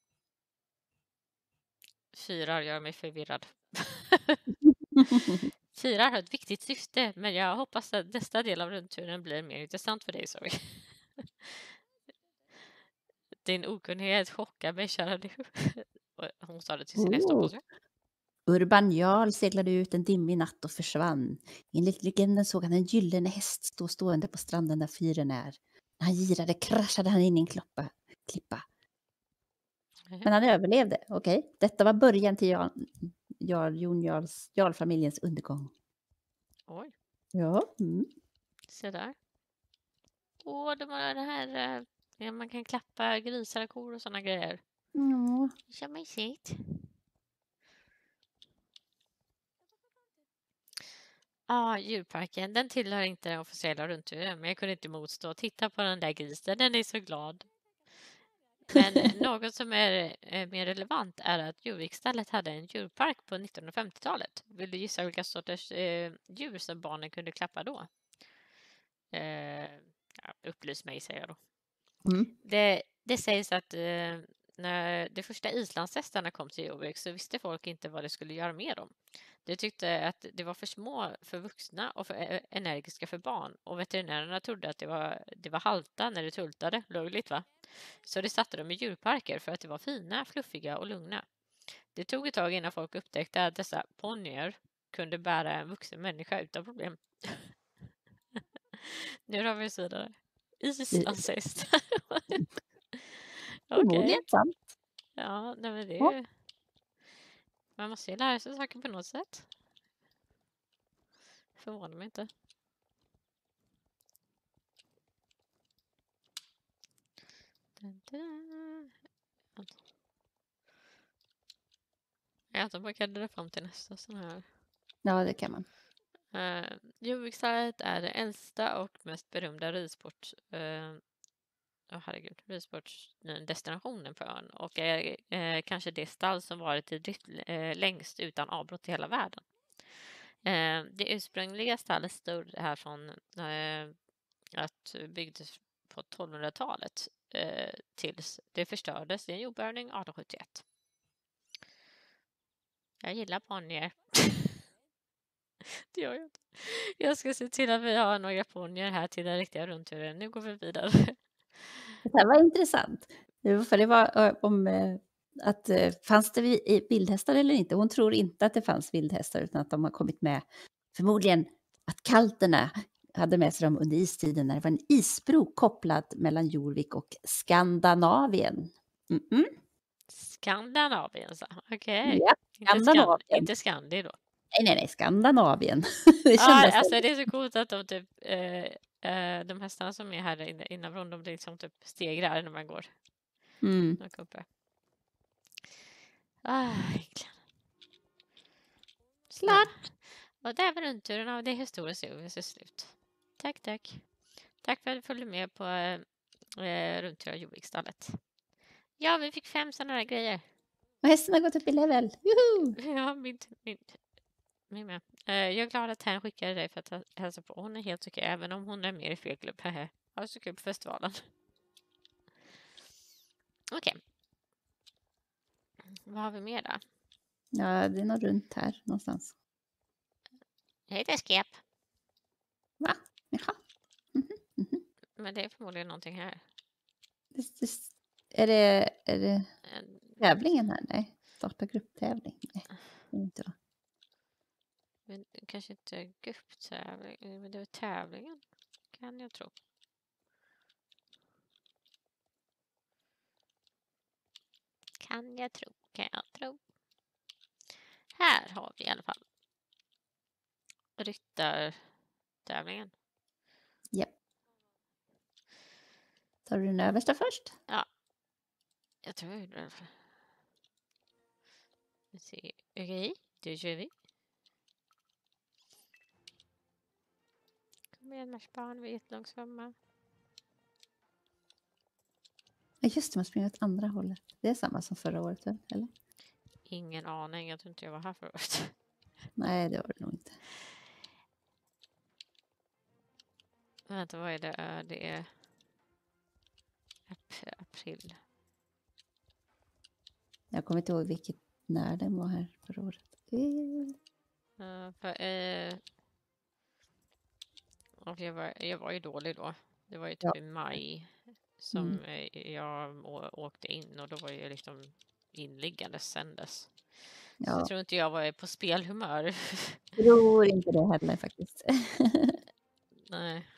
Fyrar gör mig förvirrad. Fyrar har ett viktigt syfte, men jag hoppas att nästa del av rundturen blir mer intressant för dig, Zoe. Din okunnighet chockar mig, kära du. Hon sa det till sin häst, hoppas jag. Urban Jarl seglade ut en dimmig natt och försvann. Enligt legenden såg han en gyllene häst stående på stranden där fyren är. När han girade kraschade han in i en klippa. Men han överlevde, okej. Detta var början till Jarl-familjens undergång. Oj. Ja. Se där. Det var det här... man kan klappa grisar och kor och sådana grejer. Ja. Så mysigt. Djurparken. Den tillhör inte den officiella rundturen, men jag kunde inte motstå. Titta på den där grisen, den är så glad. Men något som är mer relevant är att Jorvikstallet hade en djurpark på 1950-talet. Vill du gissa vilka sorters djur som barnen kunde klappa då? Upplys mig, säger jag då. Det sägs att när de första islandshästarna kom till Jordvik så visste folk inte vad de skulle göra med dem. De tyckte att det var för små för vuxna och för energiska för barn, och veterinärerna trodde att det var halta när de tultade, löjligt va? Så de satte dem i djurparker för att de var fina, fluffiga och lugna. Det tog ett tag innan folk upptäckte att dessa ponnyer kunde bära en vuxen människa utan problem. Nu har vi vidare. Islandshäst. Okej. Förmodligen sant. Ja, nej men det är Ja. ju... Man måste ju lära sig saker på något sätt. Förvånar mig inte. Jag tar bara kaddra fram till nästa sån här. Ja, det kan man. Jovikstallet är det äldsta och mest berömda ridsportsdestinationen på ön och är kanske det stall som varit i drift längst utan avbrott i hela världen. Det ursprungliga stallet stod här från att byggdes på 1200-talet tills det förstördes i en jordbävning 1871. Jag gillar ponnyer. Det gör jag inte. Jag ska se till att vi har några ponnyer här till den riktiga rundturen. Nu går vi vidare. Det här var intressant. För det var om att fanns det vildhästar eller inte. Hon tror inte att det fanns vildhästar utan att de har kommit med. Förmodligen att kalterna hade med sig dem under istiden när det var en isbro kopplad mellan Jorvik och Skandinavien. Skandinavien, så. Okej. Ja, Skandinavien. Inte Skandi då. Nej, Skandinavien. Alltså det är så coolt att de typ de hästarna som är här innan de liksom typ stegrar när man går. Uppe. Egentligen. Klart. Och där var rundturen av det historiska Joviks slut. Tack. Tack för att du följde med på rundtur av Jovikstallet. Ja, vi fick 5 sådana här grejer. Och hästen har gått upp i level. Juhu! Ja, min med. Jag är glad att han skickade dig för att hälsa på. Hon är helt okej, även om hon är mer i fel klubb. Ha så kul på festivalen. Okej. Vad har vi mer då? Ja, det är nog runt här någonstans. Jag heter Skep. Va? Jaha. Men det är förmodligen någonting här. Är det tävlingen här? Nej. Starta grupptävling? Nej, det är inte då. Men kanske inte grupptävling, men det var tävlingen, kan jag tro. Kan jag tro. Här har vi i alla fall ryttartävlingen. Ja. Tar du den översta först? Ja. Jag tror jag gjorde det. Vi ser. Okej, då kör vi. Kom igen marschbarn, vi är jättelångsamma. Ja, just det, man springer åt andra hållet. Det är samma som förra året, eller? Ingen aning, jag tror inte jag var här förra året. Nej, det var det nog inte. Vänta, vad är det? Det är april. Jag kommer inte ihåg när den var här förra året. Och jag var ju dålig då. Det var ju typ i maj som jag åkte in och då var jag liksom inliggande sen dess. Så jag tror inte jag var på spelhumör. Jag tror inte det heller faktiskt. Nej.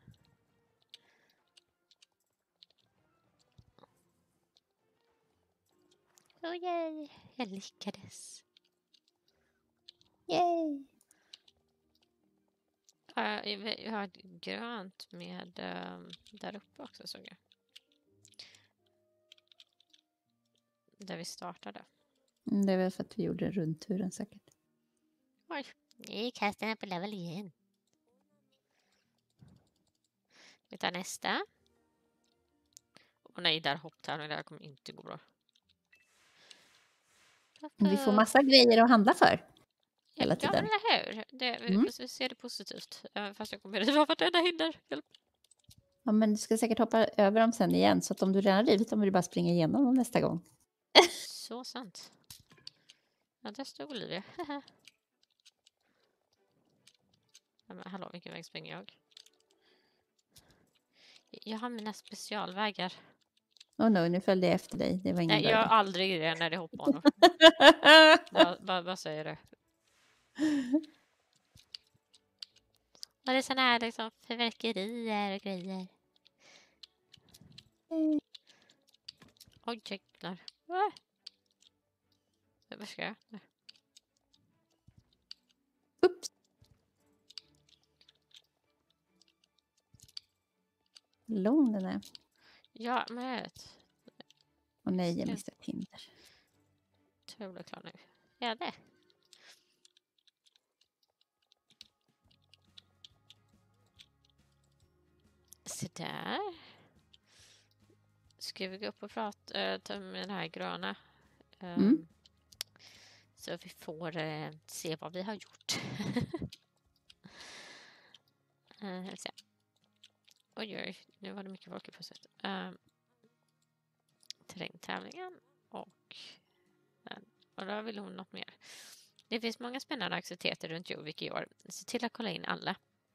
Yay, jag lyckades. Yay! Jag har ett grönt med där uppe också, såg jag. Där vi startade. Det är väl för att vi gjorde rundturen säkert. Oj, nu gick hästen på level igen. Vi tar nästa. Och nej, där hopptävling, det här kommer inte gå bra. Vi får massa grejer att handla för. Hela tiden. Ja, eller hur? Vi ser det positivt. Fast jag kommer riva vartenda hinder. Hjälp. Ja, men du ska säkert hoppa över dem sen igen. Så att om du redan rivit dem vill du bara springa igenom dem nästa gång. Så sant. Ja, där stod Olivia. Ja, men hallå, vilken väg springer jag? Jag har mina specialvägar. Oh no, nu följde jag efter dig. Det var ingen Nej, bra jag har idé. aldrig det när det hoppar honom. Vad säger du? Och det är såna här liksom förverkerier och grejer. Oj, jäklar. Vad ska jag? Oops. Lång den är. Ja, men jag vet. Åh nej, jag missade ett hinder. Tror jag blir klar nu. Ja, det. Så där. Ska vi gå upp och prata ta med den här gröna? Så vi får se vad vi har gjort. Oj, nu var det mycket folk i plötsligt. Terrängtävlingen och då vill hon något mer. Det finns många spännande aktiviteter runt Jovik i år. Se till att kolla in alla.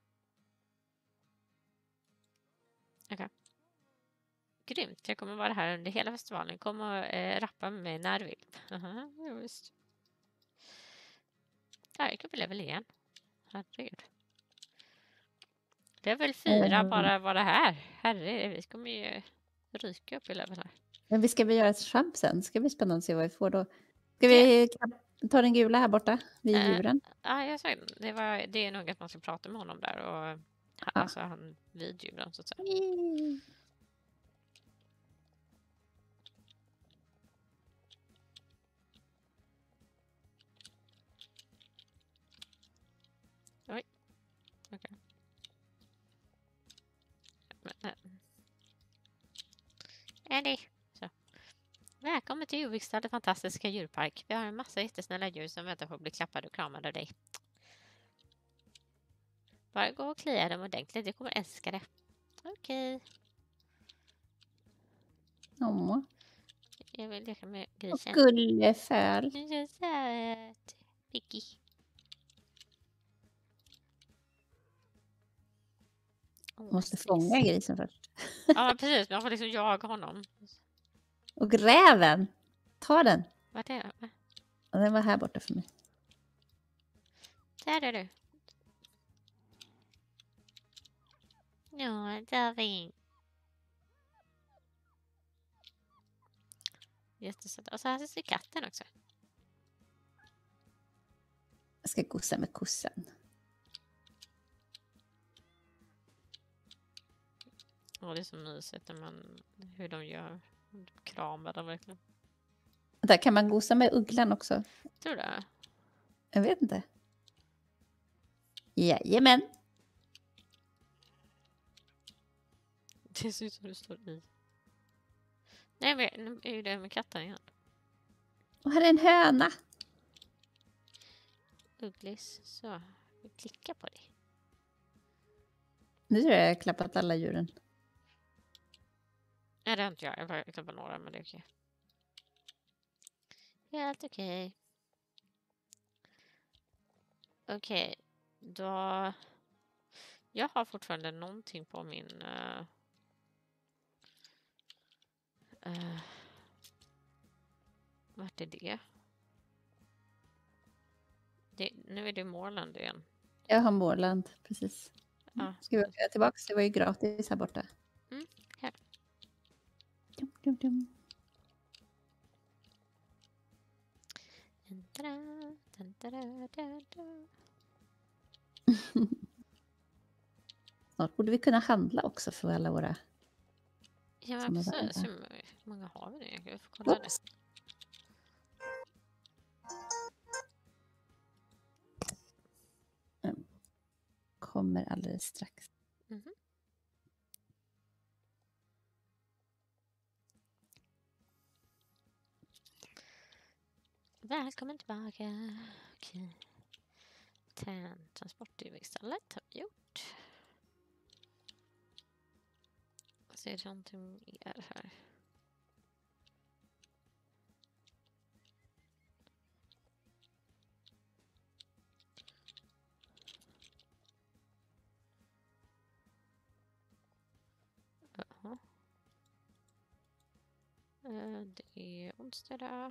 Okej. Grymt. Jag kommer vara här under hela festivalen. Kom och rappa med mig när du vill. Just. Ja, jag kan bli level igen. Herregud. Level 4 bara vara här. Herregud, vi kommer ju ryka upp i level här. Men vi ska väl göra ett champ sen. Ska bli spännande att se vad vi får då. Ska vi ta den gula här borta vid djuren? Ja, jag sa det är nog att man ska prata med honom där och alltså han vid djuren så att säga. Oj. Okej. Eddie. Så. Välkommen till Jovikstad, fantastiska djurpark. Vi har en massa jättesnälla djur som väntar på att bli klappade och kramade av dig. Bara gå och klia dem ordentligt, du kommer älska det. Okej. Åh. Jag vill leka med grisen. Gulleföl. Det är så söt. Vicky. Måste fånga grisen först. Ja, precis. Man får liksom jaga honom. Och räven. Ta den. Vart är det? Och den var här borta för mig. Där är du. Ja, där var in. Jättesött. Och så här ser katten också. Jag ska gossa med kossan. Ja, det är så mysigt när hur de gör. De kramar dem verkligen. Där kan man gossa med ugglan också. Tror du det? Jag vet inte. Jajamän. Det ser ut som det står i. Nej, men nu är det med katten igen. Och här är en höna. Ugglis. Så, vi klickar på det. Nu tror jag har klappat alla djuren. Nej, det har inte jag. Jag har klappat några, men det är okej. Helt okej. Okej, då... Jag har fortfarande någonting på min... Vart är det? Nu är det Mårland igen. Jag har Mårland, precis. Ja. Ska vi åka tillbaka? Det var ju gratis här borta. Här. Dum, dum, dum. Snart borde vi kunna handla också för alla våra... Ja, men precis. Hur många har vi nu? Jag får kolla det. Kommer alldeles strax. Välkommen tillbaka. Okej. Transport i växtstället har vi gjort. se, är det någonting mer här? Jaha. Det är onsdag där.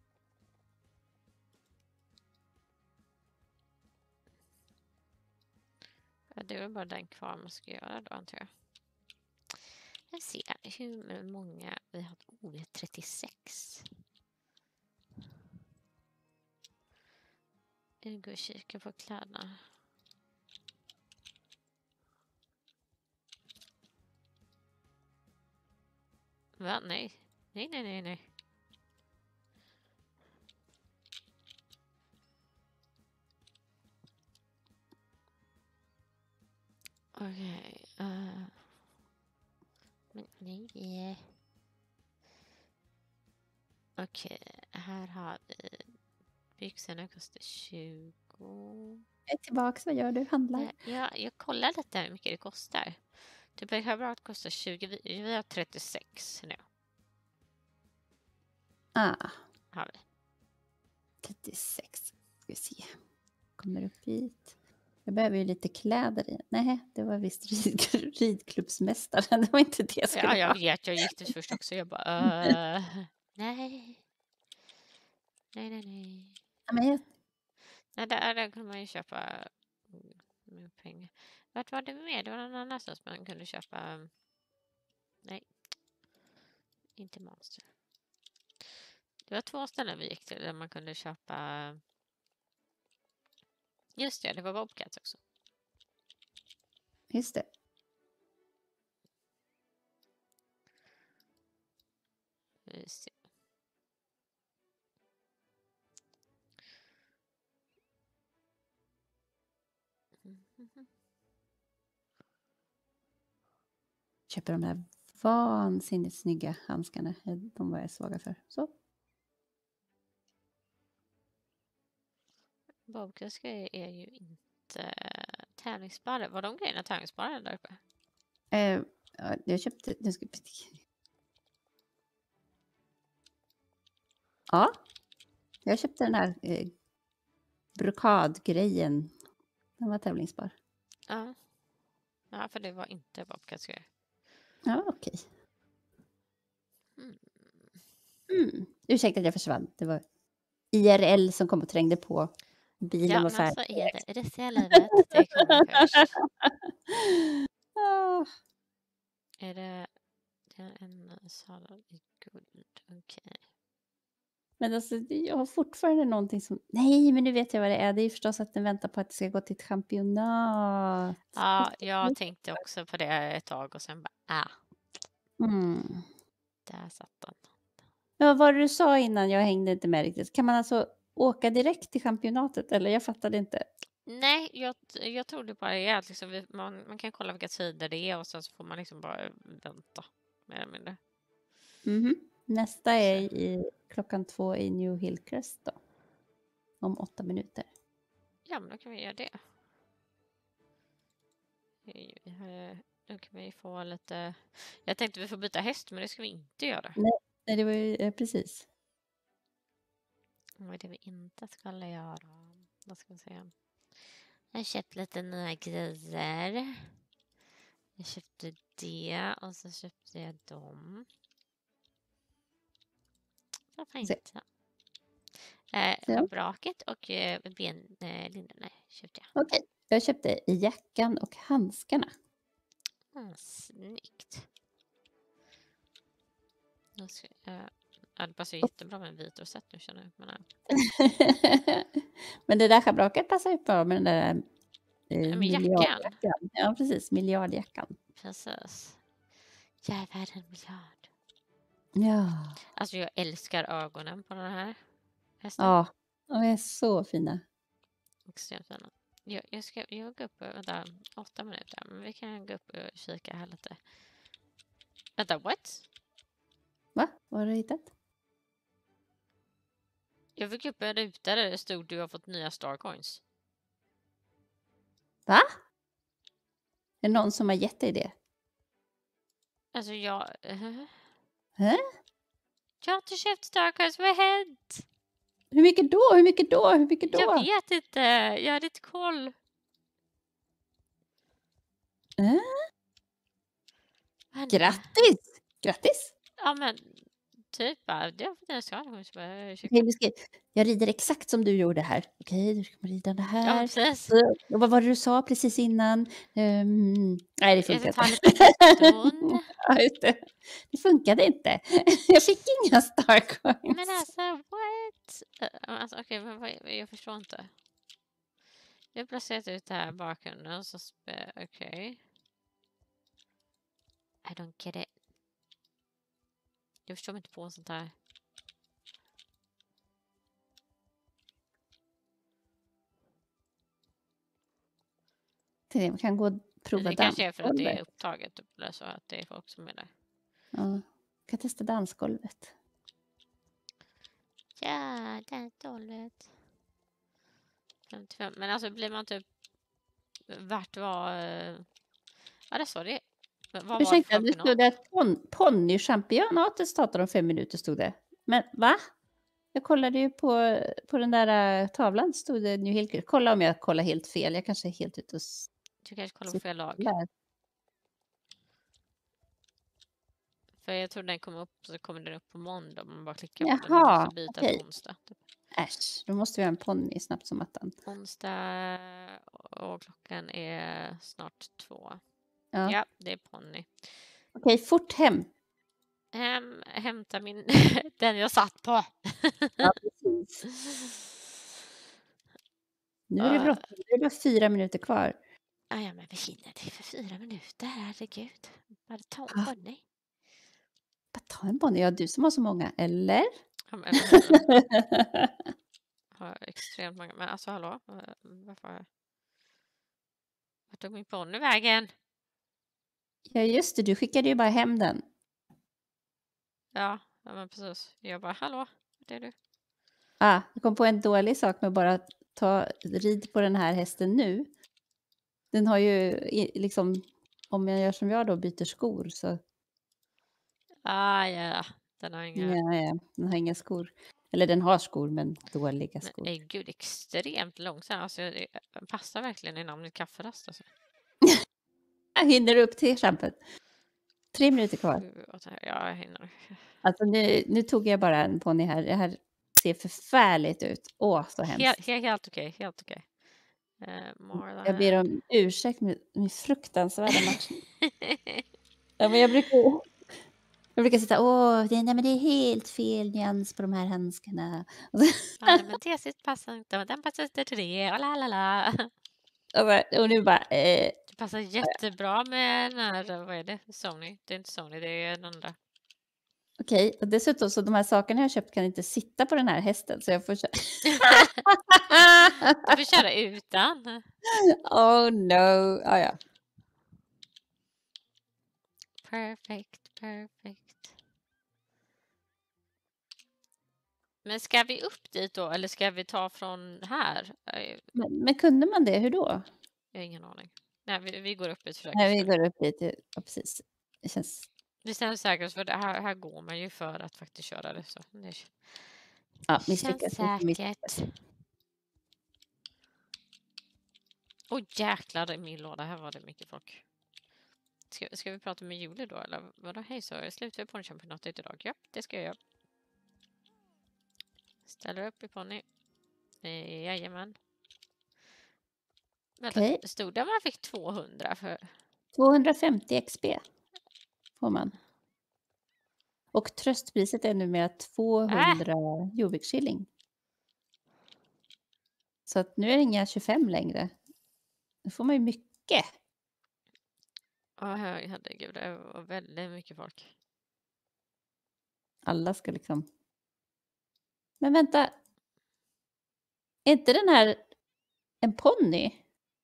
Det är väl bara den kvar man ska göra då, antar jag. Jag ser hur många vi har. Vi har 36. Jag går och kikar på kläderna. Va? Nej. Nej. Okej. Men nej. Okej, här har vi byxorna kostar 20. Jag är tillbaka. Vad gör du? Handlar? Jag kollar lite hur mycket det kostar. Typ ett kvadrat kostar 20. Vi har 36 nu. Har vi. 36. Ska vi se. Kommer upp hit. Jag behöver ju lite kläder i. Nej, det var visst ridklubbsmästaren. Det var inte det jag skulle Ja, jag ha. vet. Jag gick dit först också. Jag bara, nej. Ja, men Nej, där kunde man ju köpa med pengar. Vart var det med? Det var någon annanstans man kunde köpa. Nej, inte Monster. Det var 2 ställen vi gick till där man kunde köpa. Just det var Bobcats också. Just det. Just det. Köper de här vansinnigt snygga handskarna. De var jag svaga för. Så. Bobcats är ju inte tävlingsbara. Var de grejerna tävlingsbara där uppe? Jag köpte. Ja. Jag köpte den här brokadgrejen. Den var tävlingsbar. Ja. Ja, för det var inte Bobcats grejer. Ja, okej. Ursäkta att jag försvann. Det var IRL som kom och trängde på. Bilen var färdig. Ja, men så är det. Det ser livet. Det kommer först. Är det en sallad i guld? Okej. Men alltså, jag har fortfarande någonting som... Nej, men nu vet jag vad det är. Det är förstås att den väntar på att det ska gå till ett championat. Ja, jag tänkte också på det ett tag och sen bara, där satt den. Ja, vad du sa innan, jag hängde inte med riktigt. Kan man alltså åka direkt till championatet? Eller jag fattade inte. Nej, jag trodde bara det att liksom man kan kolla vilka tider det är och sen så får man liksom bara vänta. Mer eller mindre. Nästa är klockan 2 i New Hillcrest då. Om 8 minuter. Ja, men då kan vi göra det. Då kan vi få lite... Jag tänkte vi får byta häst, men det ska vi inte göra. Nej, det var ju precis. Vad är det vi inte ska göra? Vad ska vi säga? Jag har köpt lite nya grejer. Jag köpte det och så köpte jag dem. Varför inte? Braket och benlindorna köpte jag. Okej, jag köpte jackan och handskarna. Snyggt. Det passar jättebra med en vit rosett nu känner jag. Men det där schabraket passar ju bra med den där miljardjackan. Ja, precis. Miljardjackan. Precis. Jag är värd 1 miljard. Ja. Alltså jag älskar ögonen på den här hästen. Ja, de är så fina. Extremt fina. Jag går upp 8 minuter. Men vi kan gå upp och kika här lite. Vänta, what? Va? Vad har du hittat? Jag fick upp en ruta där det stod du har fått nya Starcoins. Va? Är det någon som har gett dig det? Alltså jag... Hä? Jag har inte köpt Starcraft, vad har hänt? Hur mycket då? Hur mycket då? Hur mycket då? Jag vet inte, jag hade inte koll. Grattis! Grattis! Ja men, typ bara, det var det ska Jag rider exakt som du gjorde här. Okej, du ska rida det Ja här. men precis. Och vad var det du sa precis innan? Nej, det funkar ta inte. lite stund. Ja, just det. Det funkade inte. Jag fick inga starcoins. Men alltså, what? Alltså, okej, men jag förstår inte. Jag har placerat ut det här i bakgrunden, så okej. I don't get it. Jag förstår mig inte på sånt här. Man kan gå och prova Det kanske är för att det är dansgolvet. upptaget, typ, eller så att det är folk som är där. Ja, kan testa dansgolvet. Ja, dansgolvet. 55. Men alltså blir man typ vart var... Ja, det står det. Vad var Ursäkta, det det stod det att ponnychampionatet startar om 5 minuter, stod det. Men va? Jag kollade ju på den där tavlan, stod det New Hill. Kolla om jag kollar helt fel. Jag kanske är helt ute och... Du kanske kollar på fel lag. Där. För jag tror den kommer upp, så kommer den upp på måndag. Man bara klickar på den. Jaha, Man måste byta okej. på onsdag. Typ. Äsch, då måste vi ha en ponny snabbt som attan. Onsdag och klockan är snart 2. Ja. Ja, det är ponny. Okej, fort hem. Hämta min... den jag satt på. Ja, precis. Nu är det bråttom. Det är bara 4 minuter kvar. Ja, men vi hinner det för 4 minuter. Herregud. Bara ta en Ja. ponny. Bara ta en ponny. Ja, du som har så många, eller? Ja, men, har extremt många. Men alltså, hallå? Varför? Vart tog min ponny vägen? Ja, just det. Du skickade ju bara hem den. Ja, men precis. Jag bara, hallå? Det är du. Jag kom på en dålig sak med att bara rid på den här hästen nu. Den har ju liksom, om jag gör som jag då, byter skor, så... Ja. Den har inga... Ja, den har inga skor. Eller den har skor, men dåliga skor. Nej, gud, extremt långsam. Alltså, det passar verkligen i namnet kafferast. Alltså. Jag hinner upp till champet. 3 minuter kvar. Ja, jag hinner. Alltså nu tog jag bara en ponny här. Det här ser förfärligt ut. Åh, så hemskt. Helt okej. Jag ber om ursäkt med min fruktansvärda match. Ja, men jag brukar sitta, nej, men det är helt fel nyans på de här handskarna. Ja, men det passar inte, och den passar inte till det, och lalala. Och nu bara... Det passar jättebra med den här, vad är det? Sony? Det är inte Sony, det är den andra. Okej, och dessutom så de här sakerna jag köpt kan inte sitta på den här hästen, så jag får köra... Du får köra utan. Oh no, ja. Perfect. Men ska vi upp dit då, eller ska vi ta från här? Men kunde man det? Hur då? Jag har ingen aning. Nej, vi går upp dit. Nej, vi går upp dit. Ja, precis. Det känns... Det känns säkert, för det här går man ju för att faktiskt köra det. Så det misslyckas. känns säkert. Jäklar, i min låda. Här var det mycket folk. Ska vi prata med Julie då? Eller vadå? Hej, så slutar vi på ponnychampionatet idag? Ja, det ska jag göra. Ställer upp i ponny. Jajamän. Vänta, Okej. stod det man fick 200 för? 250 XP får man. Och tröstpriset är numera 200 Jovikskilling. Så att nu är det inga 25 längre. Nu får man ju mycket. Ja, herregud, det var väldigt mycket folk. Alla ska liksom... Men vänta. Är inte den här en ponny?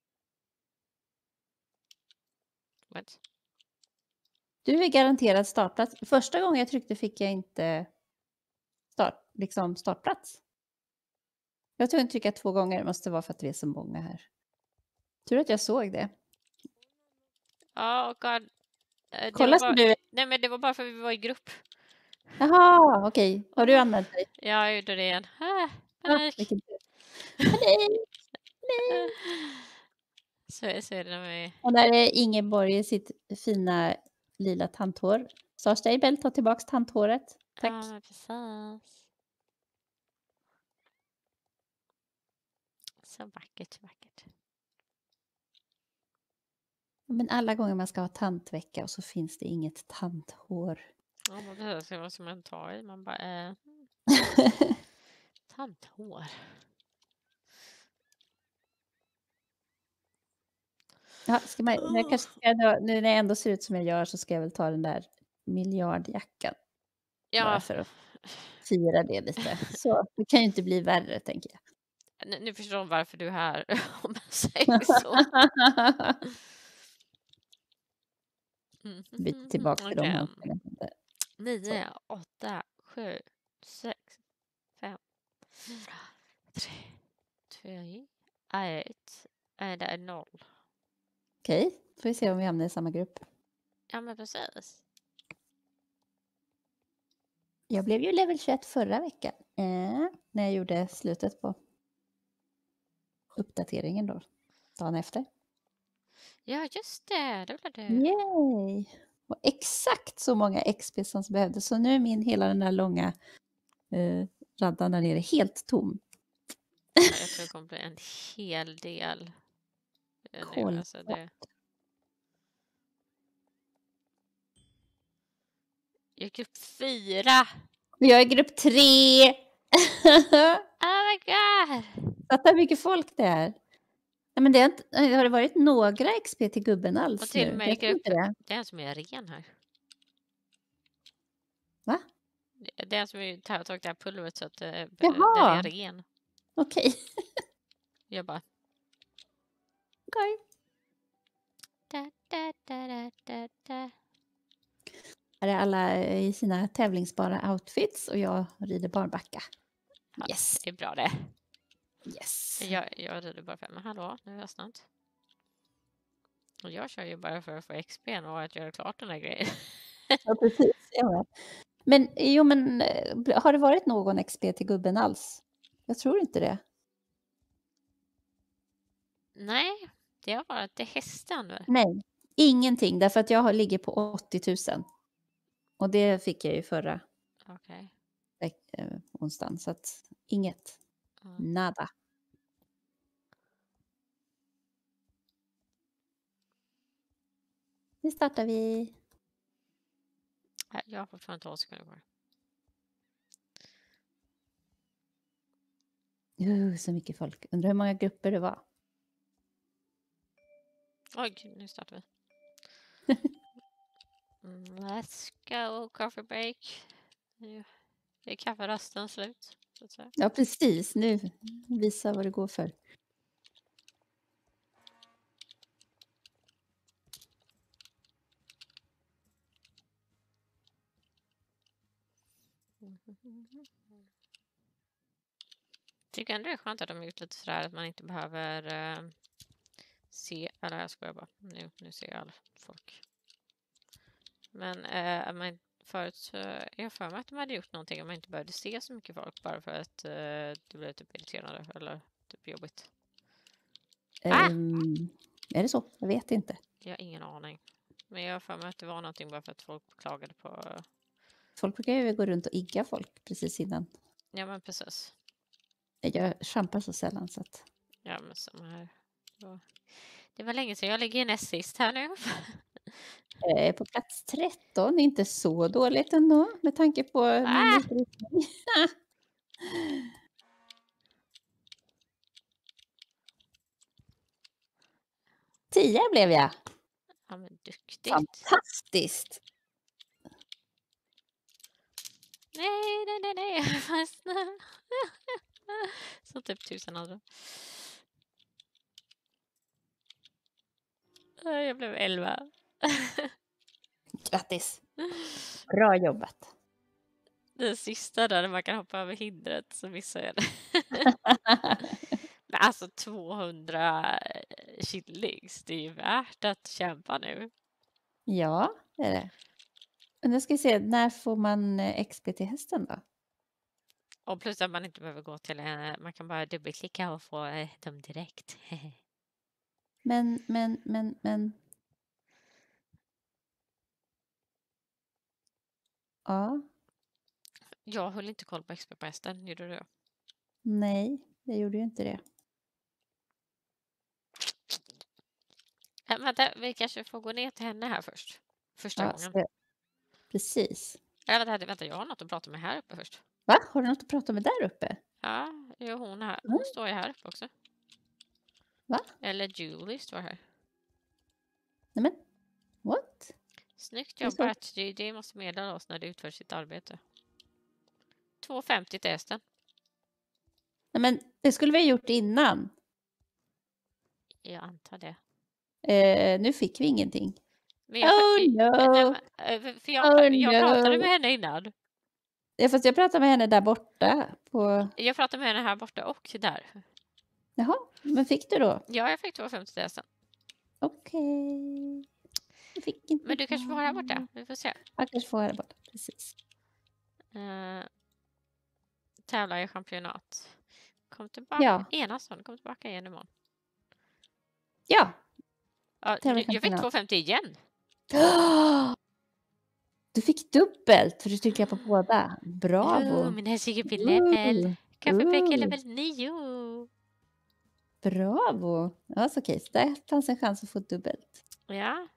What? Du är garanterad startplats. Första gången jag tryckte fick jag inte startplats. Jag tror att trycka 2 gånger. Det måste vara för att vi är så många här. Tur att jag såg det. Oh god. Kolla så du... Nej, men det var bara för att vi var i grupp. Jaha, okej. Har du anmält dig? Ja, jag gjorde det igen. Panik. Vilken tur. Panik! Nej. Så är det när vi... Och där är Ingeborg i sitt fina lila tanthår. Sara Steibel, ta tillbaks tanthåret. Tack. Ja, men precis. Så vackert, vackert. Men alla gånger man ska ha tantvecka och så finns det inget tanthår. Ja, men precis. Vad ska man ta i? Man bara... Tanthår. Ja, ska man, jag kanske ska, nu när jag ändå ser ut som jag gör så ska jag väl ta den där miljardjackan. Ja. Bara för att fira det lite. Så det kan ju inte bli värre, tänker jag. Nu förstår de varför du är här, om man säger så. Byt tillbaka till dem. 9, 8, 7, 6, 5, 4, 3, 2, 1. Det är 0. Okej, får vi se om vi hamnar i samma grupp. Ja, men precis. Jag blev ju level 21 förra veckan. När jag gjorde slutet på uppdateringen då. Dagen efter. Ja, just det. Det blev du. Yay! Och exakt så många XP som behövdes. Så nu är hela den där långa raddan där nere helt tom. Ja, jag tror det kommer bli en hel del. Nu, alltså det... Jag är grupp 4. Jag är grupp 3. Oh my god. Fattar hur mycket folk det är. Ja, men har det varit några XP till gubben alls? Och till nu? mig grupp, det är en som är ren här. Va? Det är en som har tagit det här pulvret så att den Jaha. är ren. Okej. Jag bara... Okej. Här är alla i sina tävlingsbara outfits och jag rider barbacka. Yes. Det är bra det. Yes. Jag rider bara 5. Men hallå, nu är jag snart. Och jag kör ju bara för att få XP och att göra klart den här grejen. Ja, precis. Men har det varit någon XP till gubben alls? Jag tror inte det. Nej, det har varit till hästen. Nej, ingenting. Därför att jag ligger på 80 000. Och det fick jag ju förra onsdagen. Så att inget. Nada. Nu startar vi. Jag har fortfarande 12 sekunder kvar. Så mycket folk. Undrar hur många grupper det var. Oj, nu startar vi. Let's go, coffee break. Nu är kafferasten slut. Så att säga. Ja, precis. Nu visa vad det går för. Tycker ändå det är skönt att de har gjort lite sådär att man inte behöver se, eller jag skojar bara, nu ser jag alla folk. Men förut jag för mig att de hade gjort någonting om man inte behövde se så mycket folk bara för att det blev typ irriterande eller typ jobbigt. Är det så? Jag vet inte. Jag har ingen aning. Men jag för mig att det var någonting bara för att folk klagade på... Folk brukar ju gå runt och igga folk precis innan. Ja, men precis. Jag champar så sällan så att... Ja, men som här. Det var länge sedan. Jag ligger näst sist här nu. På plats 13, inte så dåligt ändå med tanke på min utrustning. 10 blev jag. Ja, men duktigt. Fantastiskt. Nej. Fastna. Så typ 1000 andra. Jag blev 11. Grattis. Bra jobbat. Den sista där man kan hoppa över hindret så missar jag det. Men alltså 200 shillings, det är ju värt att kämpa nu. Ja, är det. Men jag ska se, när får man XP till hästen då? Och plus att man inte behöver gå till man kan bara dubbelklicka och få dem direkt. Men. Ja, Jag höll inte koll på XP på hästen, gjorde du? nej, jag gjorde ju inte det. Vänta, vi kanske får gå ner till henne här först. Första Ja, gången. precis. Vänta, jag har något att prata med här uppe först. Va? Har du något att prata med där uppe? Ja, hon här. Hon står ju här uppe också. Va? Eller Julie står här. Nej men, what? Snyggt jobbat. Det måste meddela oss när du utför sitt arbete. 2,50 till hästen. Nej men, det skulle vi ha gjort innan. Jag antar det. Nu fick vi ingenting. Men jag pratade med henne innan. Ja, fast jag pratade med henne där borta. Jag pratade med henne här borta och där. Jaha, men fick du då? Ja, jag fick 2,50 till hästen. Okej. Jag fick inte. Men du kanske får här borta. Vi får se. Jag kanske får här borta, precis. Tävla i championat. Kom tillbaka. Ja. Enasson, kom tillbaka igen imorgon. Ja. Jag fick 2,50 igen. Du fick dubbelt för du tryckte på båda. Bravo. Min häst gick upp i level. Kaffepäck level 9. Bravo. Ja, så okej. Så där fanns en chans att få dubbelt. Ja.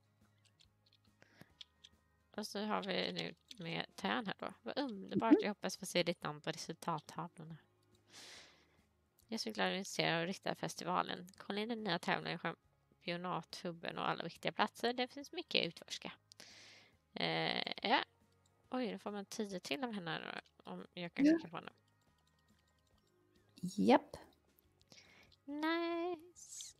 Och så har vi nu med Tärn här då. Vad underbart. Jag hoppas få se ditt namn på resultattavlorna. Jag är så glad att du är intresserad av Riktarfestivalen. Kolla in den nya tävlingen i championathubben och alla viktiga platser. Det finns mycket att utforska. Ja. Oj, då får man 10 till av henne då, om jag kan klicka på henne. Japp. Nice.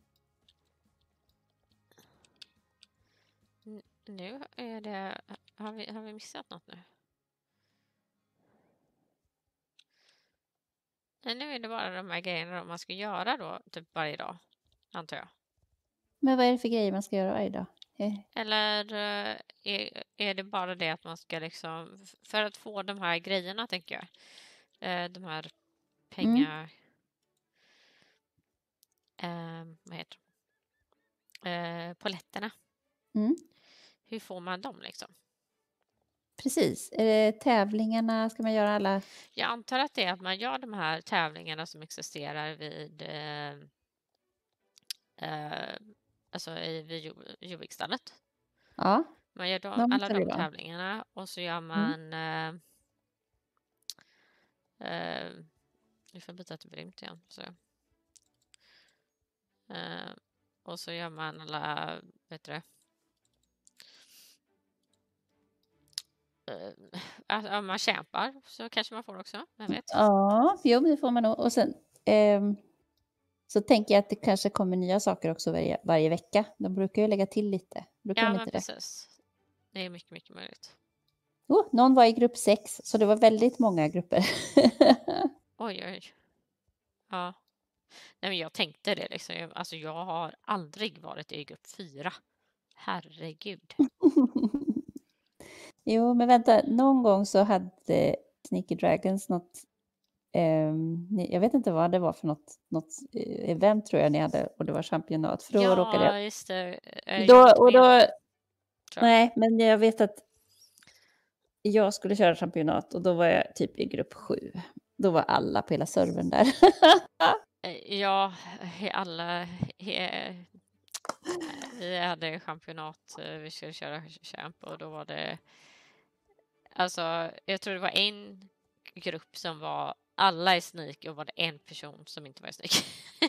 Nu är det... Har vi missat något nu? Nej, nu är det bara de här grejerna man ska göra då, typ varje dag, antar jag. Men vad är det för grejer man ska göra varje dag? Eller är det bara det att man ska liksom... För att få de här grejerna, tänker jag. De här pengar... vad heter de? Poletterna. Hur får man dem liksom? Precis. Är det tävlingarna? Ska man göra alla? Jag antar att det är att man gör de här tävlingarna som existerar vid vid Jovikstallet. Ja. Man gör alla de tävlingarna och så gör man vi får byta till Brymt igen. Så. Och så gör man alla, vet du det? Om man kämpar så kanske man får också, jag vet. Ja, jo, det får man nog. Och sen så tänker jag att det kanske kommer nya saker också varje vecka. De brukar ju lägga till lite. Ja, men precis. Det är mycket, mycket möjligt. Någon var i grupp 6, så det var väldigt många grupper. Oj. Ja. Nej, men jag tänkte det liksom. Alltså, jag har aldrig varit i grupp 4. Herregud. Jo, men vänta. Någon gång så hade Sneaky Dragons något... jag vet inte vad det var för något event, tror jag ni hade. Och det var championat. För då råkade jag... just det. Nej, men jag vet att jag skulle köra championat. Och då var jag typ i grupp 7. Då var alla på hela servern där. Ja, alla... Vi hade championat, vi skulle köra champ och då var det... Alltså, jag tror det var en grupp som var alla i sneak och var det en person som inte var i sneak.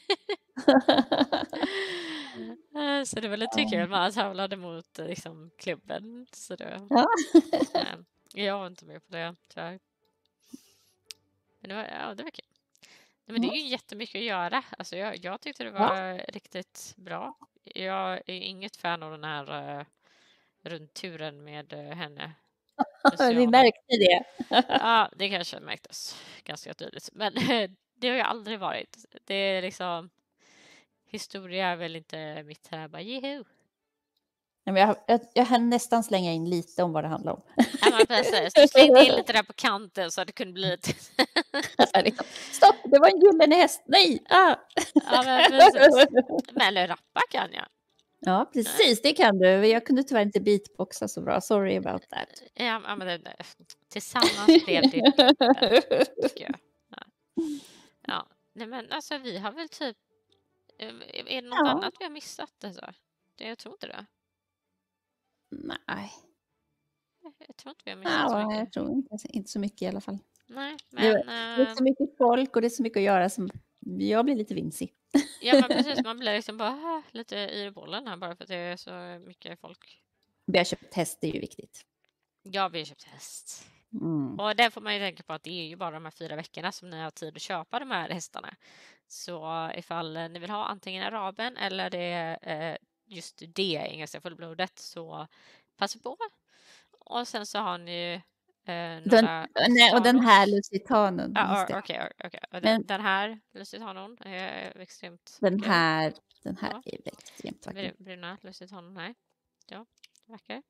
Så det var lite kul, man tävlade mot liksom, klubben. Så det, jag var inte med på det, tyvärr. Men det var kul. Men det är ju jättemycket att göra. Alltså jag tyckte det var riktigt bra. Jag är inget fan av den här rundturen med henne. Vi märkte det. Ja, det kanske märktes ganska tydligt. Men det har jag aldrig varit. Det är liksom... Historia är väl inte mitt här. Bara, Nej, men jag hann nästan slänga in lite om vad det handlar om. Ja, men precis. Du slängde in lite där på kanten så att det kunde bli lite... Stopp, det var en gyllene häst. Nej! Ah. Ja, men precis. Men rappa kan jag. Ja, precis, det kan du. Jag kunde tyvärr inte beatboxa så bra. Sorry about that. Ja, men tillsammans blev det bättre, tycker jag. Ja, nej, men alltså vi har väl typ... Är det något annat vi har missat? Alltså? Jag tror inte det. Nej. Jag tror inte vi har missat så mycket. Jag tror inte så mycket i alla fall. Nej, men... Det är så mycket folk och det är så mycket att göra som jag blir lite vinsig. Ja, men precis. Man blir liksom bara lite i bollen här bara för att det är så mycket folk. Vi har köpt häst, det är ju viktigt. Ja, vi har köpt häst. Mm. Och där får man ju tänka på att det är ju bara de här 4 veckorna som ni har tid att köpa de här hästarna. Så ifall ni vill ha antingen araben eller det just det engelska fullblodet så passa på. Och sen så har ni ju några... och den här lusitanon. Ja, okej. Den här lusitanon är extremt... Den här är extremt vacker. Bruna lusitanon här. Ja, vacker.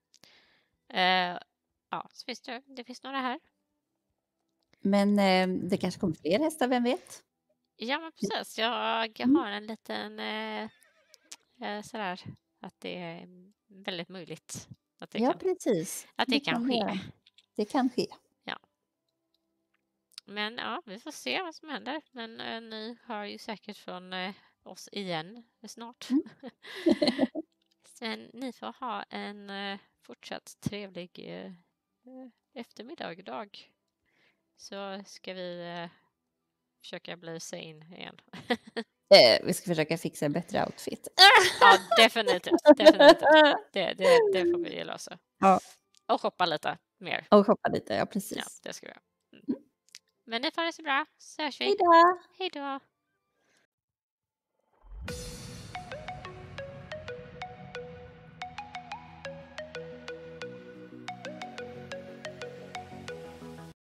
Ja, så finns det finns några här. Men det kanske kommer fler hästar, vem vet? Ja, men precis. Jag har en liten sådär att det är väldigt möjligt att det kan, precis. Att det kan ske. Det kan ske. Ja. Men ja, vi får se vad som händer. Men ni hör ju säkert från oss igen snart. Sen ni får ha en fortsatt trevlig eftermiddag dag. Så ska vi försöka bli sane igen. Vi ska försöka fixa en bättre outfit. Ja, definitivt. Det får vi lösa. Ja. Och shoppa lite mer. Och shoppa lite, ja precis. Ja, det ska vi göra. Men ni får det så bra. Så hörs vi. Hej då! Hej då!